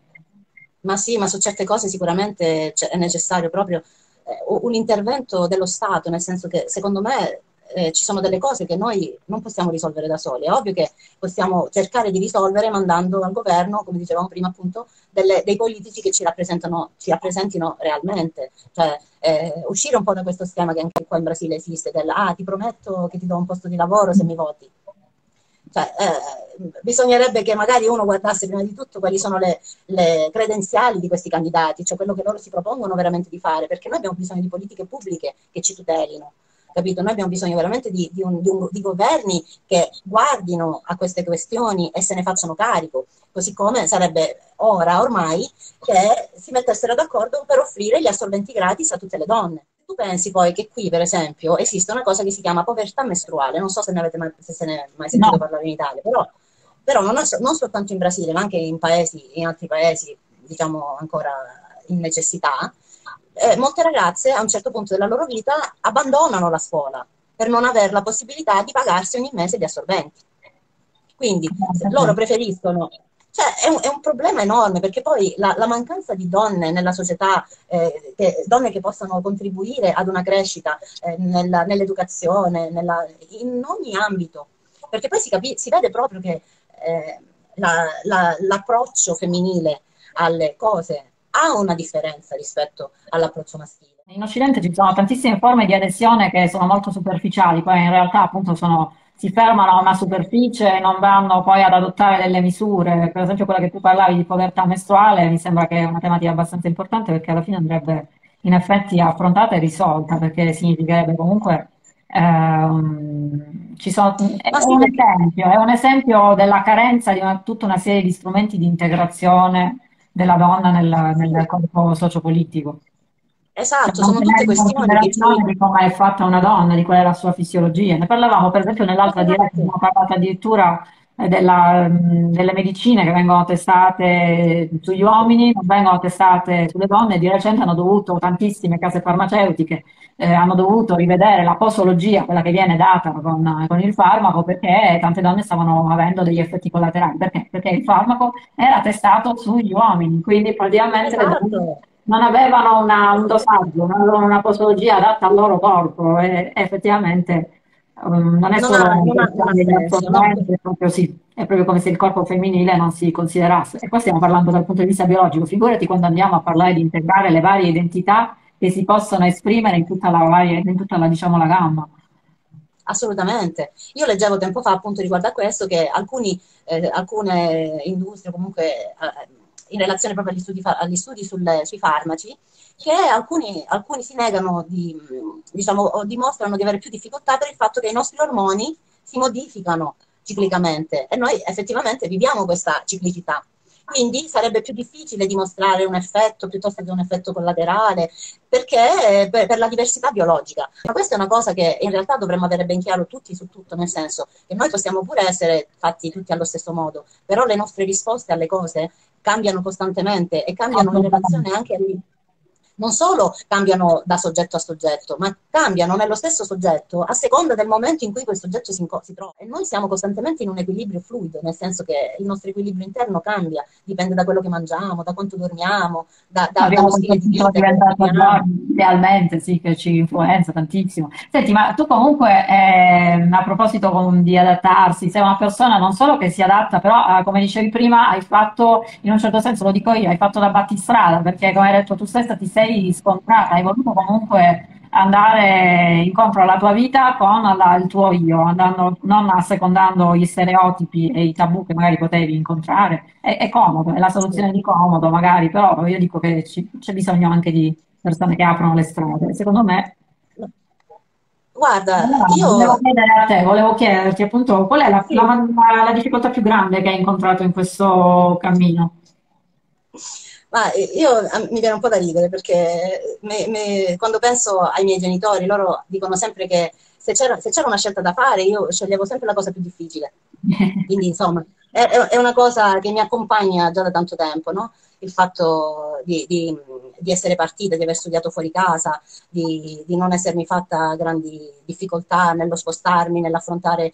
ma sì, ma su certe cose sicuramente c'è- è necessario proprio eh, un intervento dello Stato, nel senso che secondo me eh, ci sono delle cose che noi non possiamo risolvere da soli. È ovvio che possiamo cercare di risolvere mandando al governo, come dicevamo prima appunto, delle- dei politici che ci rappresentano, ci rappresentino realmente. Cioè, eh, uscire un po' da questo schema che anche qua in Brasile esiste, del ah, ti prometto che ti do un posto di lavoro se mi voti. Cioè, eh, bisognerebbe che magari uno guardasse prima di tutto quali sono le, le credenziali di questi candidati, cioè quello che loro si propongono veramente di fare, perché noi abbiamo bisogno di politiche pubbliche che ci tutelino, capito? Noi abbiamo bisogno veramente di, di, un, di, un, di governi che guardino a queste questioni e se ne facciano carico, così come sarebbe ora ormai che si mettessero d'accordo per offrire gli assorbenti gratis a tutte le donne. Tu pensi poi che qui, per esempio, esiste una cosa che si chiama povertà mestruale, non so se ne avete mai, se se ne è mai sentito No, parlare in Italia, però, però non, è so- non soltanto in Brasile, ma anche in paesi, in altri paesi, diciamo ancora in necessità, eh, molte ragazze a un certo punto della loro vita abbandonano la scuola per non avere la possibilità di pagarsi ogni mese gli assorbenti. Quindi se- loro preferiscono, cioè è un, è un problema enorme perché poi la, la mancanza di donne nella società, eh, che, donne che possano contribuire ad una crescita eh, nella- nell'educazione, nella- in ogni ambito, perché poi si, capi- si vede proprio che eh, la- la- l'approccio femminile alle cose ha una differenza rispetto all'approccio maschile. in Occidente ci sono tantissime forme di adesione che sono molto superficiali, poi in realtà appunto sono, si fermano a una superficie e non vanno poi ad adottare delle misure. Per esempio quella che tu parlavi di povertà mestruale mi sembra che è una tematica abbastanza importante perché alla fine andrebbe in effetti affrontata e risolta, perché significherebbe comunque ehm, ci sono, è Ma sì, un perché esempio, è un esempio della carenza di una- tutta una serie di strumenti di integrazione della donna nel, nel sì, corpo sociopolitico. Cioè, esatto, non sono tutte tenere in questioni che considerazione ci... di come è fatta una donna, di qual è la sua fisiologia. Ne parlavamo, per esempio, nell'altra diretta, Esatto. abbiamo parlato addirittura eh, della, mh, delle medicine che vengono testate sugli uomini, non vengono testate sulle donne. Di recente hanno dovuto, tantissime case farmaceutiche, eh, hanno dovuto rivedere la posologia, quella che viene data con, con il farmaco, perché tante donne stavano avendo degli effetti collaterali. Perché? Perché il farmaco era testato sugli uomini, quindi praticamente le donne Esatto, non avevano una- un dosaggio, non avevano una posologia adatta al loro corpo e effettivamente um, non è non ha, solo una non ha- non questione ha degli senso, no? assorbenti, è proprio, sì, è proprio come se il corpo femminile non si considerasse. E qua stiamo parlando dal punto di vista biologico, figurati quando andiamo a parlare di integrare le varie identità che si possono esprimere in tutta la, varia, in tutta la, diciamo, la gamma. Assolutamente. Io leggevo tempo fa appunto riguardo a questo che alcuni, eh, alcune industrie comunque eh, in relazione proprio agli studi, fa- agli studi sulle- sui farmaci, che alcuni, alcuni si negano di, mh, diciamo, o dimostrano di avere più difficoltà per il fatto che i nostri ormoni si modificano ciclicamente e noi effettivamente viviamo questa ciclicità. quindi sarebbe più difficile dimostrare un effetto piuttosto che un effetto collaterale, perché per, per la diversità biologica. Ma questa è una cosa che in realtà dovremmo avere ben chiaro tutti su tutto, nel senso che noi possiamo pure essere fatti tutti allo stesso modo, però le nostre risposte alle cose cambiano costantemente e cambiano in relazione anche a non solo cambiano da soggetto a soggetto, ma cambiano nello stesso soggetto a seconda del momento in cui quel soggetto si, si trova. E noi siamo costantemente in un equilibrio fluido, nel senso che il nostro equilibrio interno cambia, dipende da quello che mangiamo, da quanto dormiamo, da, da, Abbiamo dallo questo stile di ciclo vita che diventato viviamo. idealmente, sì, che ci influenza tantissimo. Senti, ma tu comunque, ehm, a proposito con- di adattarsi, sei una persona non solo che si adatta, però, eh, come dicevi prima, hai fatto, in un certo senso, lo dico io, hai fatto da battistrada, perché come hai detto tu stessa ti sei scontrata, hai voluto comunque andare incontro alla tua vita con la- il tuo io, andando, non assecondando gli stereotipi e i tabù che magari potevi incontrare. È, è comodo, è la Sì. soluzione di comodo magari, però io dico che ci- c'è bisogno anche di persone che aprono le strade. Secondo me, Guarda, allora, io volevo chiedere a te, volevo chiederti appunto qual è la, sì. la- la difficoltà più grande che hai incontrato in questo cammino? Ma eh, io a- mi viene un po' da ridere perché me- me- quando penso ai miei genitori, loro dicono sempre che se c'era se c'era una scelta da fare, io sceglievo sempre la cosa più difficile. Quindi, insomma, è, è- è una cosa che mi accompagna già da tanto tempo, no? Il fatto di, di- di essere partita, di aver studiato fuori casa, di, di non essermi fatta grandi difficoltà nello spostarmi, nell'affrontare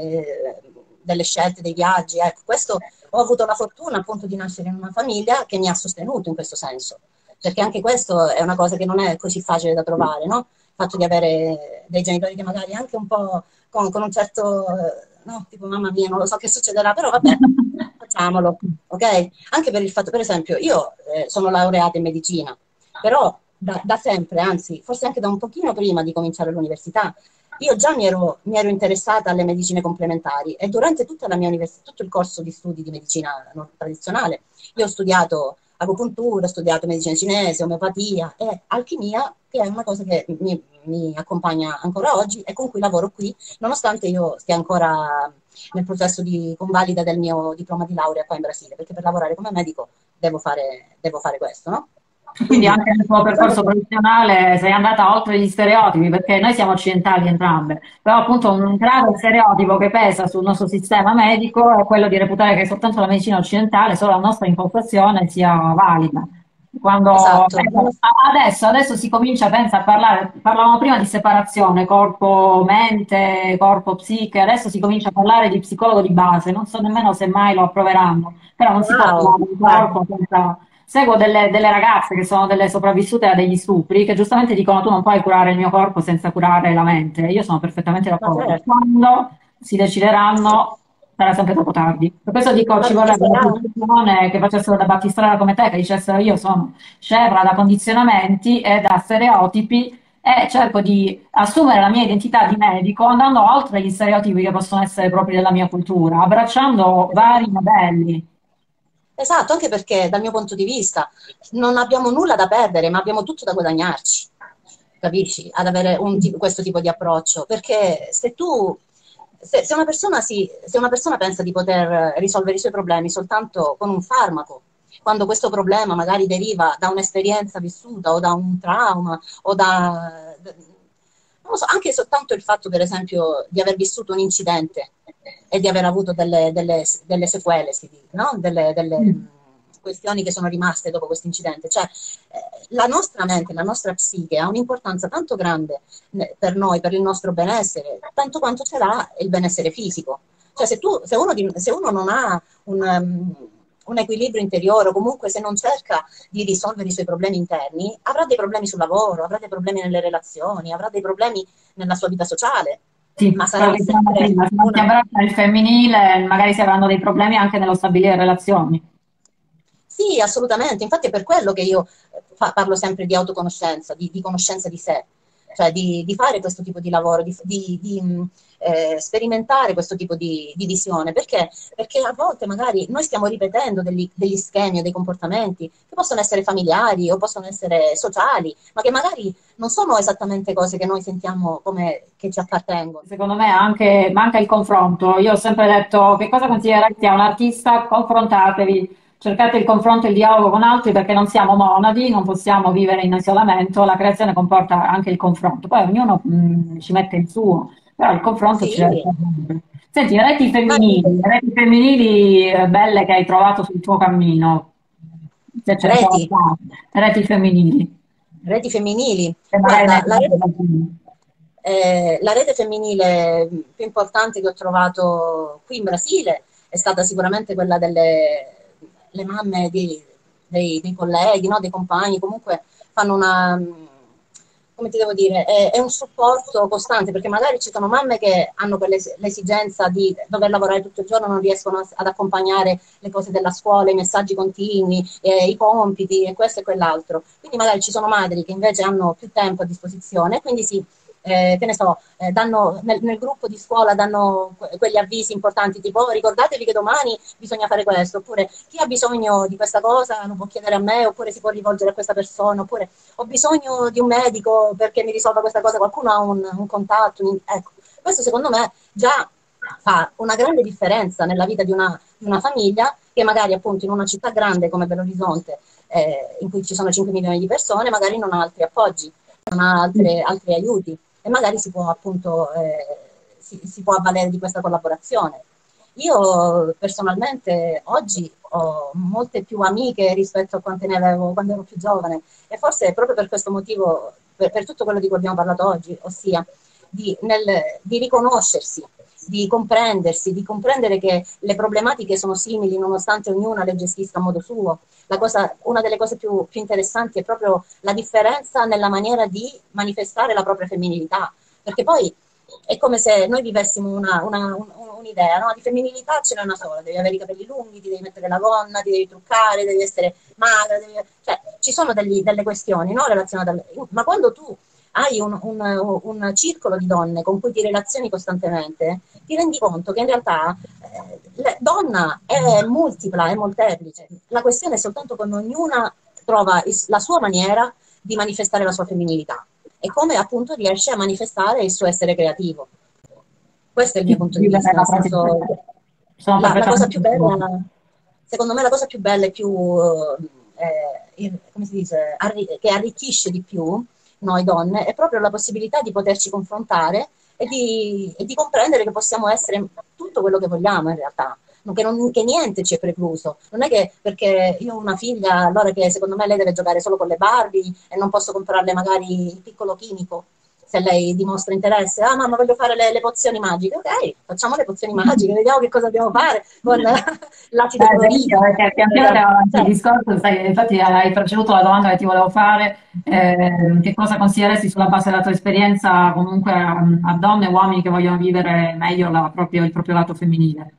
eh, delle scelte, dei viaggi. Ecco, questo ho avuto la fortuna appunto di nascere in una famiglia che mi ha sostenuto in questo senso, perché anche questo è una cosa che non è così facile da trovare, no? Il fatto di avere dei genitori che magari anche un po' con, con un certo, eh, no, tipo mamma mia, non lo so che succederà, però vabbè, facciamolo, ok? Anche per il fatto, per esempio, io eh, sono laureata in medicina, però da, da sempre, anzi, forse anche da un pochino prima di cominciare l'università, io già mi ero, mi ero interessata alle medicine complementari e durante tutta la mia università, tutto il corso di studi di medicina non tradizionale, io ho studiato agopuntura, ho studiato medicina cinese, omeopatia e alchimia, che è una cosa che mi, mi accompagna ancora oggi e con cui lavoro qui, nonostante io stia ancora nel processo di convalida del mio diploma di laurea qua in Brasile, perché per lavorare come medico devo fare, devo fare questo, no? Quindi Quindi, anche nel tuo diciamo percorso che professionale sei andata oltre gli stereotipi, perché noi siamo occidentali entrambe, però appunto un grave stereotipo che pesa sul nostro sistema medico è quello di reputare che soltanto la medicina occidentale, solo la nostra impostazione sia valida. Quando esatto, non- adesso, adesso si comincia, pensa, a parlare, parlavamo prima di separazione, corpo-mente, corpo-psiche, adesso si comincia a parlare di psicologo di base, non so nemmeno se mai lo approveranno, però non si può wow, parlare di guarda. corpo senza. Seguo delle, delle ragazze che sono delle sopravvissute a degli stupri che giustamente dicono tu non puoi curare il mio corpo senza curare la mente. Io sono perfettamente Ma d'accordo. certo, Quando si sì. decideranno sarà sempre troppo tardi. Per questo dico Ma ci perché vorrebbe una sarà? persone che facessero da battistrada come te, che dicessero io sono scevra da condizionamenti e da stereotipi e cerco di assumere la mia identità di medico andando oltre gli stereotipi che possono essere propri della mia cultura, abbracciando vari Esatto. modelli. Esatto, anche perché dal mio punto di vista non abbiamo nulla da perdere, ma abbiamo tutto da guadagnarci, capisci? Ad avere un ti- questo tipo di approccio. Perché se tu, se, se una persona si, se una persona pensa di poter risolvere i suoi problemi soltanto con un farmaco, quando questo problema magari deriva da un'esperienza vissuta o da un trauma o da, non lo so, anche soltanto il fatto, per esempio, di aver vissuto un incidente e di aver avuto delle, delle- delle sequele, si dice, no? Delle, delle, mh, questioni che sono rimaste dopo questo incidente. Cioè, eh, la nostra mente, la nostra psiche ha un'importanza tanto grande ne- per noi, per il nostro benessere, tanto quanto ce l'ha il benessere fisico. Cioè, se, tu, se, uno, di- se uno non ha un, um, un equilibrio interiore, o comunque se non cerca di risolvere i suoi problemi interni, avrà dei problemi sul lavoro, avrà dei problemi nelle relazioni, avrà dei problemi nella sua vita sociale, ma Sì, quello sarà che dicevamo sempre prima, se non si una. abbraccia il femminile, magari si avranno dei problemi anche nello stabilire relazioni. Sì, assolutamente. Infatti è per quello che io eh, fa- parlo sempre di autoconoscenza, di, di conoscenza di sé, cioè di, di fare questo tipo di lavoro, di, di- di, mh, eh, sperimentare questo tipo di, di visione. Perché? Perché a volte magari noi stiamo ripetendo degli, degli schemi o dei comportamenti che possono essere familiari o possono essere sociali, ma che magari non sono esattamente cose che noi sentiamo come che ci appartengono. Secondo me anche, manca il confronto. Io ho sempre detto che cosa considerate sia un artista? Confrontatevi. cercate il confronto e il dialogo con altri perché non siamo monadi, non possiamo vivere in isolamento, la creazione comporta anche il confronto, poi ognuno mh, ci mette il suo, però il confronto ci deve Sì, essere sempre. Senti, reti ma femminili, reti femminili eh, belle che hai trovato sul tuo cammino, se ce ne sono reti, state, reti femminili, reti femminili. le Guarda, marene la rete, femminili. eh, la rete femminile più importante che ho trovato qui in Brasile è stata sicuramente quella delle le mamme di- dei, dei colleghi, no? Dei compagni, comunque fanno una, come ti devo dire, è, è un supporto costante, perché magari ci sono mamme che hanno quell'esigenza di dover lavorare tutto il giorno, non riescono a- ad accompagnare le cose della scuola, i messaggi continui, eh, i compiti e questo e quell'altro. Quindi magari ci sono madri che invece hanno più tempo a disposizione, quindi si, eh, che ne so, eh, danno nel, nel gruppo di scuola danno que- quegli avvisi importanti tipo "Oh, ricordatevi che domani bisogna fare questo", oppure chi ha bisogno di questa cosa lo può chiedere a me, oppure si può rivolgere a questa persona, oppure ho bisogno di un medico perché mi risolva questa cosa, qualcuno ha un, un contatto, un- ecco, questo secondo me già fa una grande differenza nella vita di una, di una famiglia che magari appunto in una città grande come Belo Horizonte, eh, in cui ci sono cinque milioni di persone, magari non ha altri appoggi, non ha altre, altri aiuti e magari si può appunto eh, si, si può avvalere di questa collaborazione. Io personalmente oggi ho molte più amiche rispetto a quante ne avevo quando ero più giovane e forse è proprio per questo motivo, per, per tutto quello di cui abbiamo parlato oggi, ossia di, nel, di riconoscersi, di comprendersi, di comprendere che le problematiche sono simili nonostante ognuna le gestisca a modo suo. La cosa, una delle cose più, più interessanti è proprio la differenza nella maniera di manifestare la propria femminilità, perché poi è come se noi vivessimo una, una, un, un'idea, no? Di femminilità ce n'è una sola, devi avere i capelli lunghi, ti devi mettere la gonna, ti devi truccare, devi essere magra, devi... cioè ci sono degli, delle questioni, no? Relazionate al... ma quando tu hai un, un, un, circolo di donne con cui ti relazioni costantemente, ti rendi conto che in realtà eh, la donna è multipla, è molteplice. La questione è soltanto come ognuna trova la sua maniera di manifestare la sua femminilità e come appunto riesce a manifestare il suo essere creativo. Questo è il mio punto di Vivere vista, la nel propria senso, sono la, la cosa perfettamente più d'accordo. bella, secondo me la cosa più bella e più, eh, come si dice, arri- che arricchisce di più noi donne è proprio la possibilità di poterci confrontare e di, e di comprendere che possiamo essere tutto quello che vogliamo in realtà. Che, non, che niente ci è precluso. Non è che perché io ho una figlia, allora che secondo me lei deve giocare solo con le Barbie e non posso comprarle magari il piccolo chimico se lei dimostra interesse. Ah, mamma, voglio fare le, le pozioni magiche. Ok, facciamo le pozioni magiche, vediamo che cosa dobbiamo fare con l'acido Eh, benissimo, cloride. perché pian piano andiamo avanti il Cioè, discorso, sai, infatti hai preceduto la domanda che ti volevo fare, eh, che cosa consiglieresti sulla base della tua esperienza comunque a, a donne e uomini che vogliono vivere meglio la proprio- il proprio lato femminile?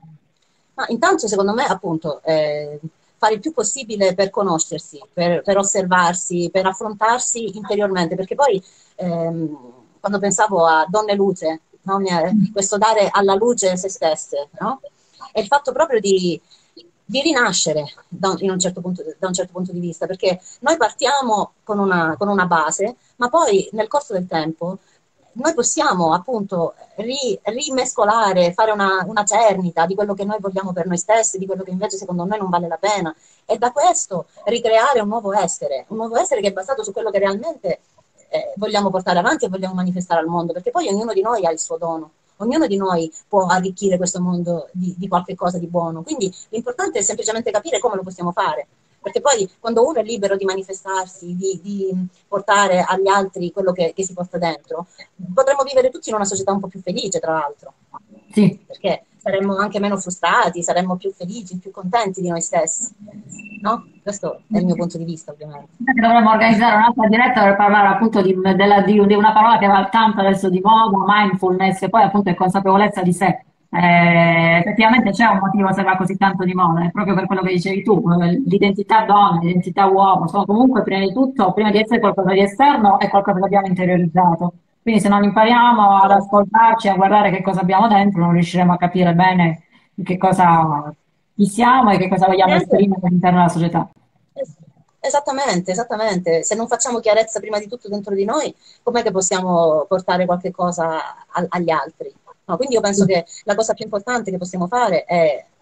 ma intanto, secondo me, appunto, eh, fare il più possibile per conoscersi, per, per osservarsi, per affrontarsi interiormente, perché poi ehm, quando pensavo a Donne Luce, no, mi è- questo dare alla luce se stesse, no? È il fatto proprio di, di rinascere da un, in un certo punto, da un certo punto di vista, perché noi partiamo con una, con una base, ma poi nel corso del tempo noi possiamo appunto ri- rimescolare, fare una, una cernita di quello che noi vogliamo per noi stessi, di quello che invece secondo noi non vale la pena, e da questo ricreare un nuovo essere, un nuovo essere che è basato su quello che realmente eh, vogliamo portare avanti e vogliamo manifestare al mondo, perché poi ognuno di noi ha il suo dono. Ognuno di noi può arricchire questo mondo di, di qualche cosa di buono. Quindi l'importante è semplicemente capire come lo possiamo fare. Perché poi quando uno è libero di manifestarsi, di, di portare agli altri quello che, che si porta dentro, potremmo vivere tutti in una società un po' più felice, tra l'altro, Sì. perché saremmo anche meno frustrati, saremmo più felici, più contenti di noi stessi. No? Questo è il mio punto di vista, ovviamente. Dovremmo organizzare un'altra diretta per parlare appunto di, della- di- di una parola che va tanto adesso di moda, mindfulness, e poi appunto è consapevolezza di sé. Eh, effettivamente c'è un motivo se va così tanto di moda, è proprio per quello che dicevi tu, eh, l'identità donna, l'identità uomo, sono comunque prima di tutto, prima di essere qualcosa di esterno, è qualcosa che abbiamo interiorizzato. Quindi se non impariamo ad ascoltarci, a guardare che cosa abbiamo dentro, non riusciremo a capire bene che cosa, chi siamo e che cosa vogliamo Neanche, esprimere all'interno della società. Es- Esattamente, esattamente. Se non facciamo chiarezza prima di tutto dentro di noi, com'è che possiamo portare qualche cosa a- agli altri? No, quindi io penso che la cosa più importante che possiamo fare è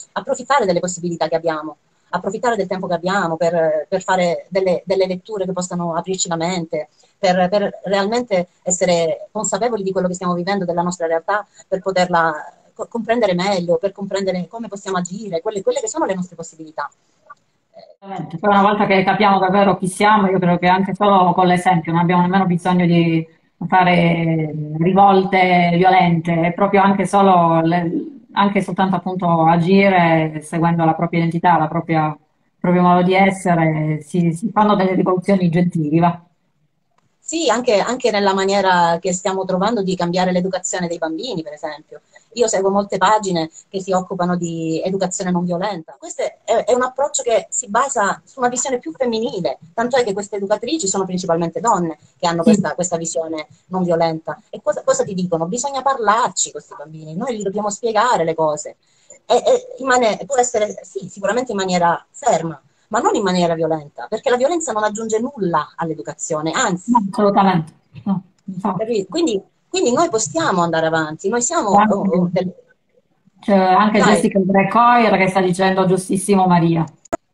approfittare delle possibilità che abbiamo, approfittare del tempo che abbiamo per, per fare delle, delle letture che possano aprirci la mente, per, per realmente essere consapevoli di quello che stiamo vivendo, della nostra realtà, per poterla co- comprendere meglio, per comprendere come possiamo agire, quelle, quelle che sono le nostre possibilità. Esattamente. Poi una volta che capiamo davvero chi siamo, io credo che anche solo con l'esempio non abbiamo nemmeno bisogno di fare rivolte violente, è proprio anche solo le- anche soltanto appunto agire seguendo la propria identità, la propria, il proprio modo di essere, si, si fanno delle rivoluzioni gentili, va. Sì, anche, anche nella maniera che stiamo trovando di cambiare l'educazione dei bambini, per esempio. Io seguo molte pagine che si occupano di educazione non violenta. Questo è, è un approccio che si basa su una visione più femminile, tanto è che queste educatrici sono principalmente donne che hanno Sì, questa, questa visione non violenta. E cosa, cosa ti dicono? Bisogna parlarci con questi bambini, noi gli dobbiamo spiegare le cose. E, e in mani- può essere, sì, sicuramente in maniera ferma, ma non in maniera violenta, perché la violenza non aggiunge nulla all'educazione, no, anzi, assolutamente. No, infatti. capi- quindi, quindi noi possiamo andare avanti, noi E siamo, oh, anche, oh, del- c'è anche dai, Jessica Grecoir che sta dicendo giustissimo Maria.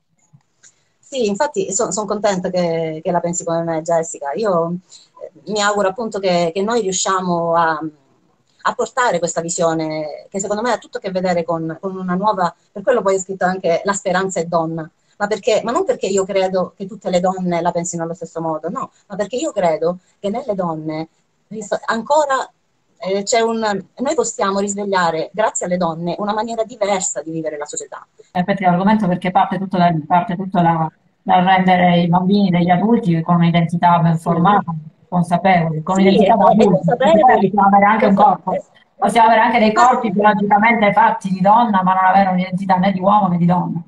sì, infatti sono contenta che, che la pensi come me, Jessica. Io eh, mi auguro appunto che, che noi riusciamo a, a portare questa visione che secondo me ha tutto a che vedere con, con una nuova, per quello poi ho scritto anche La speranza è donna, ma, perché, ma non perché io credo che tutte le donne la pensino allo stesso modo, no, ma perché io credo che nelle donne ris- ancora eh, c'è un... Noi possiamo risvegliare, grazie alle donne, una maniera diversa di vivere la società. Ripeto l'argomento perché parte tutto da lì, parte tutto da, dal rendere i bambini degli adulti con un'identità ben Sì, formata, consapevoli, con sì, un'identità e, da co- e adulti, perché poi consapevoli. possiamo avere anche un Consa- corpo, es- possiamo avere anche dei ma, corpi biologicamente fatti di donna, ma non avere un'identità né di uomo né di donna.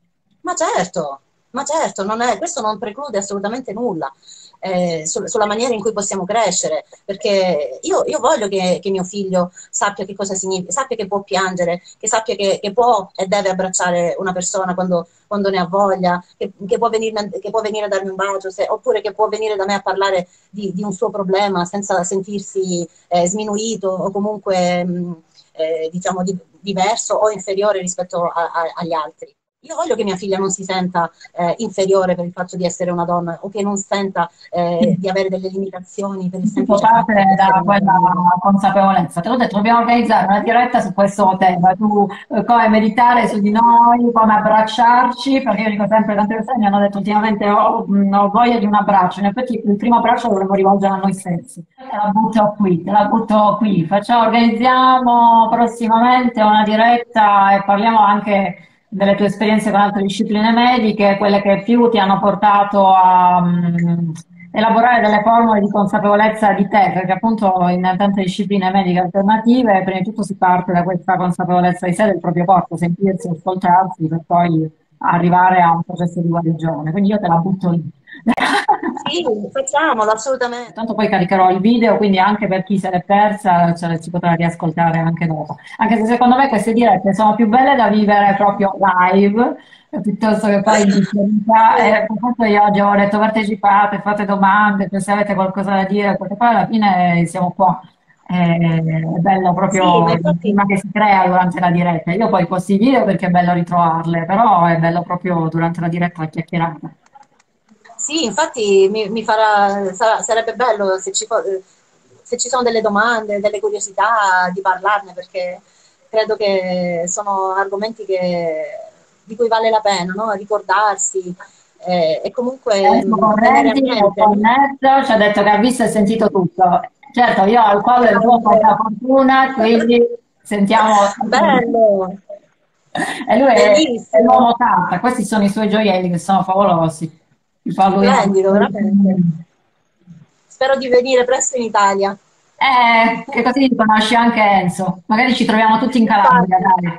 ma certo, ma certo, non è- questo non preclude assolutamente nulla eh, su- sulla maniera in cui possiamo crescere, perché io, io voglio che, che mio figlio sappia che cosa significa, sappia che può piangere, che sappia che, che può e deve abbracciare una persona quando, quando ne ha voglia, che, che può venire, che può venire a darmi un bacio, se- oppure che può venire da me a parlare di, di un suo problema senza sentirsi eh, sminuito o comunque mh, eh, diciamo di- diverso o inferiore rispetto a- a- agli altri. Io voglio che mia figlia non si senta eh, inferiore per il fatto di essere una donna o che non senta eh, di avere delle limitazioni per il Tutto semplice fatto parte di essere da una quella donna. consapevolezza. Te l'ho detto, dobbiamo organizzare una diretta su questo tema, su eh, come meditare su di noi, come abbracciarci, perché io dico sempre, tante persone mi hanno detto ultimamente ho, mh, ho voglia di un abbraccio, in effetti il primo abbraccio lo dovremmo rivolgere a noi stessi. Te la butto qui, te la butto qui, facciamo, organizziamo prossimamente una diretta e parliamo anche delle tue esperienze con altre discipline mediche, quelle che più ti hanno portato a mh, elaborare delle formule di consapevolezza di te, perché appunto in tante discipline mediche alternative, prima di tutto si parte da questa consapevolezza di sé, del proprio corpo, sentirsi, ascoltarsi, per poi arrivare a un processo di guarigione. Quindi io te la butto lì. Sì, facciamolo assolutamente. Tanto poi caricherò il video, quindi anche per chi se l'è persa, cioè, si potrà riascoltare anche dopo. Anche se secondo me queste dirette sono più belle da vivere proprio live, eh, piuttosto che poi in differita. Sì, E per questo io oggi ho detto partecipate, fate domande, se avete qualcosa da dire, perché poi alla fine siamo qua. Eh, È bello sì, ma proprio il infatti clima che si crea durante la diretta. Io poi posti i video perché è bello ritrovarle, però è bello proprio durante la diretta la chiacchierata. sì, infatti mi, mi farà, sarà- sarebbe bello se ci, fo- eh, se ci sono delle domande, delle curiosità di parlarne, perché credo che sono argomenti che- di cui vale la pena, no? Ricordarsi eh, e comunque Siamo mh, tenere a correnti, è mente, no? connesso, ci ha detto che ha visto e sentito tutto. Certo, io al quale del tuo Grande, questa fortuna, quindi sentiamo. bello, E lui è, è bellissimo, l'uomo carta, questi sono i suoi gioielli che sono favolosi. Li fa lui anche. splendido, veramente. Spero di venire presto in Italia. Eh, che così li conosci anche Enzo. Magari ci troviamo tutti in Calabria, Infatti, dai.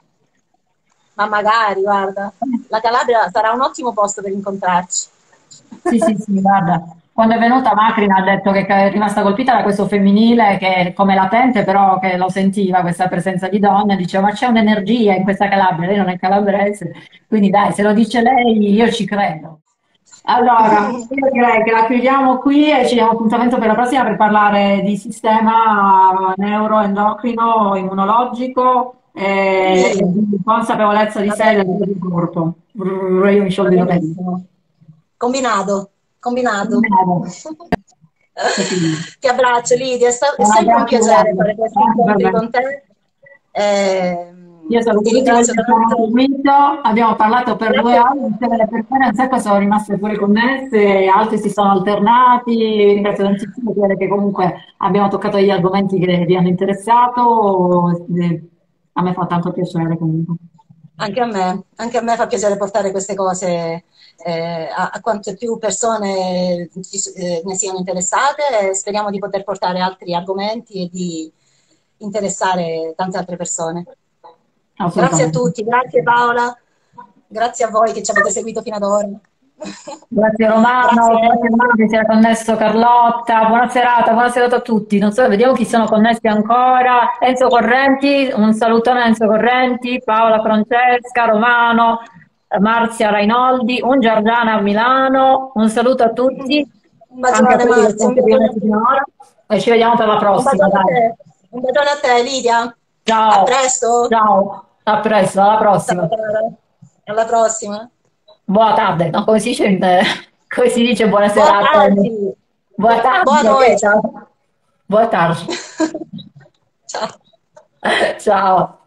ma magari, guarda, la Calabria sarà un ottimo posto per incontrarci. Sì, sì, sì, guarda, quando è venuta Macrina ha detto che è rimasta colpita da questo femminile che è come latente, però che lo sentiva questa presenza di donne, diceva ma c'è un'energia in questa Calabria, lei non è calabrese, quindi dai, se lo dice lei io ci credo. Allora, io direi che la chiudiamo qui e ci diamo appuntamento per la prossima per parlare di sistema neuroendocrino immunologico e, e Sì, di consapevolezza di va sé e del bene, proprio corpo. Brrr, io mi va sciolgo i capelli. benissimo. Combinato, combinato. Bravo, capito. Ti abbraccio, Lidia, è, sta- è È una sempre un gran piacere figurata, fare questi anche per incontri me. con te. Io Ehm, sono ti felice che ci ringrazio siamo tanto. seguito, abbiamo parlato per due Grazie a ore, te. tutte le persone, un sacco sono rimaste pure connesse, altri si sono alternati, vi ringrazio tantissimo per che comunque abbiamo toccato gli argomenti che vi hanno interessato, eh, a me fa tanto piacere comunque. Anche a me, anche a me fa piacere portare queste cose eh, a, a quante più persone ci- eh, ne siano interessate e speriamo di poter portare altri argomenti e di interessare tante altre persone. Grazie a Assolutamente. tutti, grazie Paola, grazie a voi che ci avete seguito fino ad ora. Grazie Romano, Grazie, grazie Romano che si era connesso Carlotta, buona serata, buona serata a tutti. Non so, vediamo chi sono connessi ancora. Enzo Correnti, un salutone a Enzo Correnti, Paola Francesca, Romano, eh, Marzia Rainoldi, un Giordana a Milano, un saluto a tutti, un anche a bacione quelli che Marzia, sono un stati bacione a connessi te. fino ad ora e ci vediamo per la Un prossima, bacione a dai. te, un bacione a te Lidia. A Ciao, presto. ciao, a presto, alla Ciao prossima. cara. Alla prossima. Buona tarde, no? Come si dice, in- come si dice buona Boa serata? tarde. Buona Boa tarde, ok, noite. ciao. Buona tarde. Ciao. Ciao.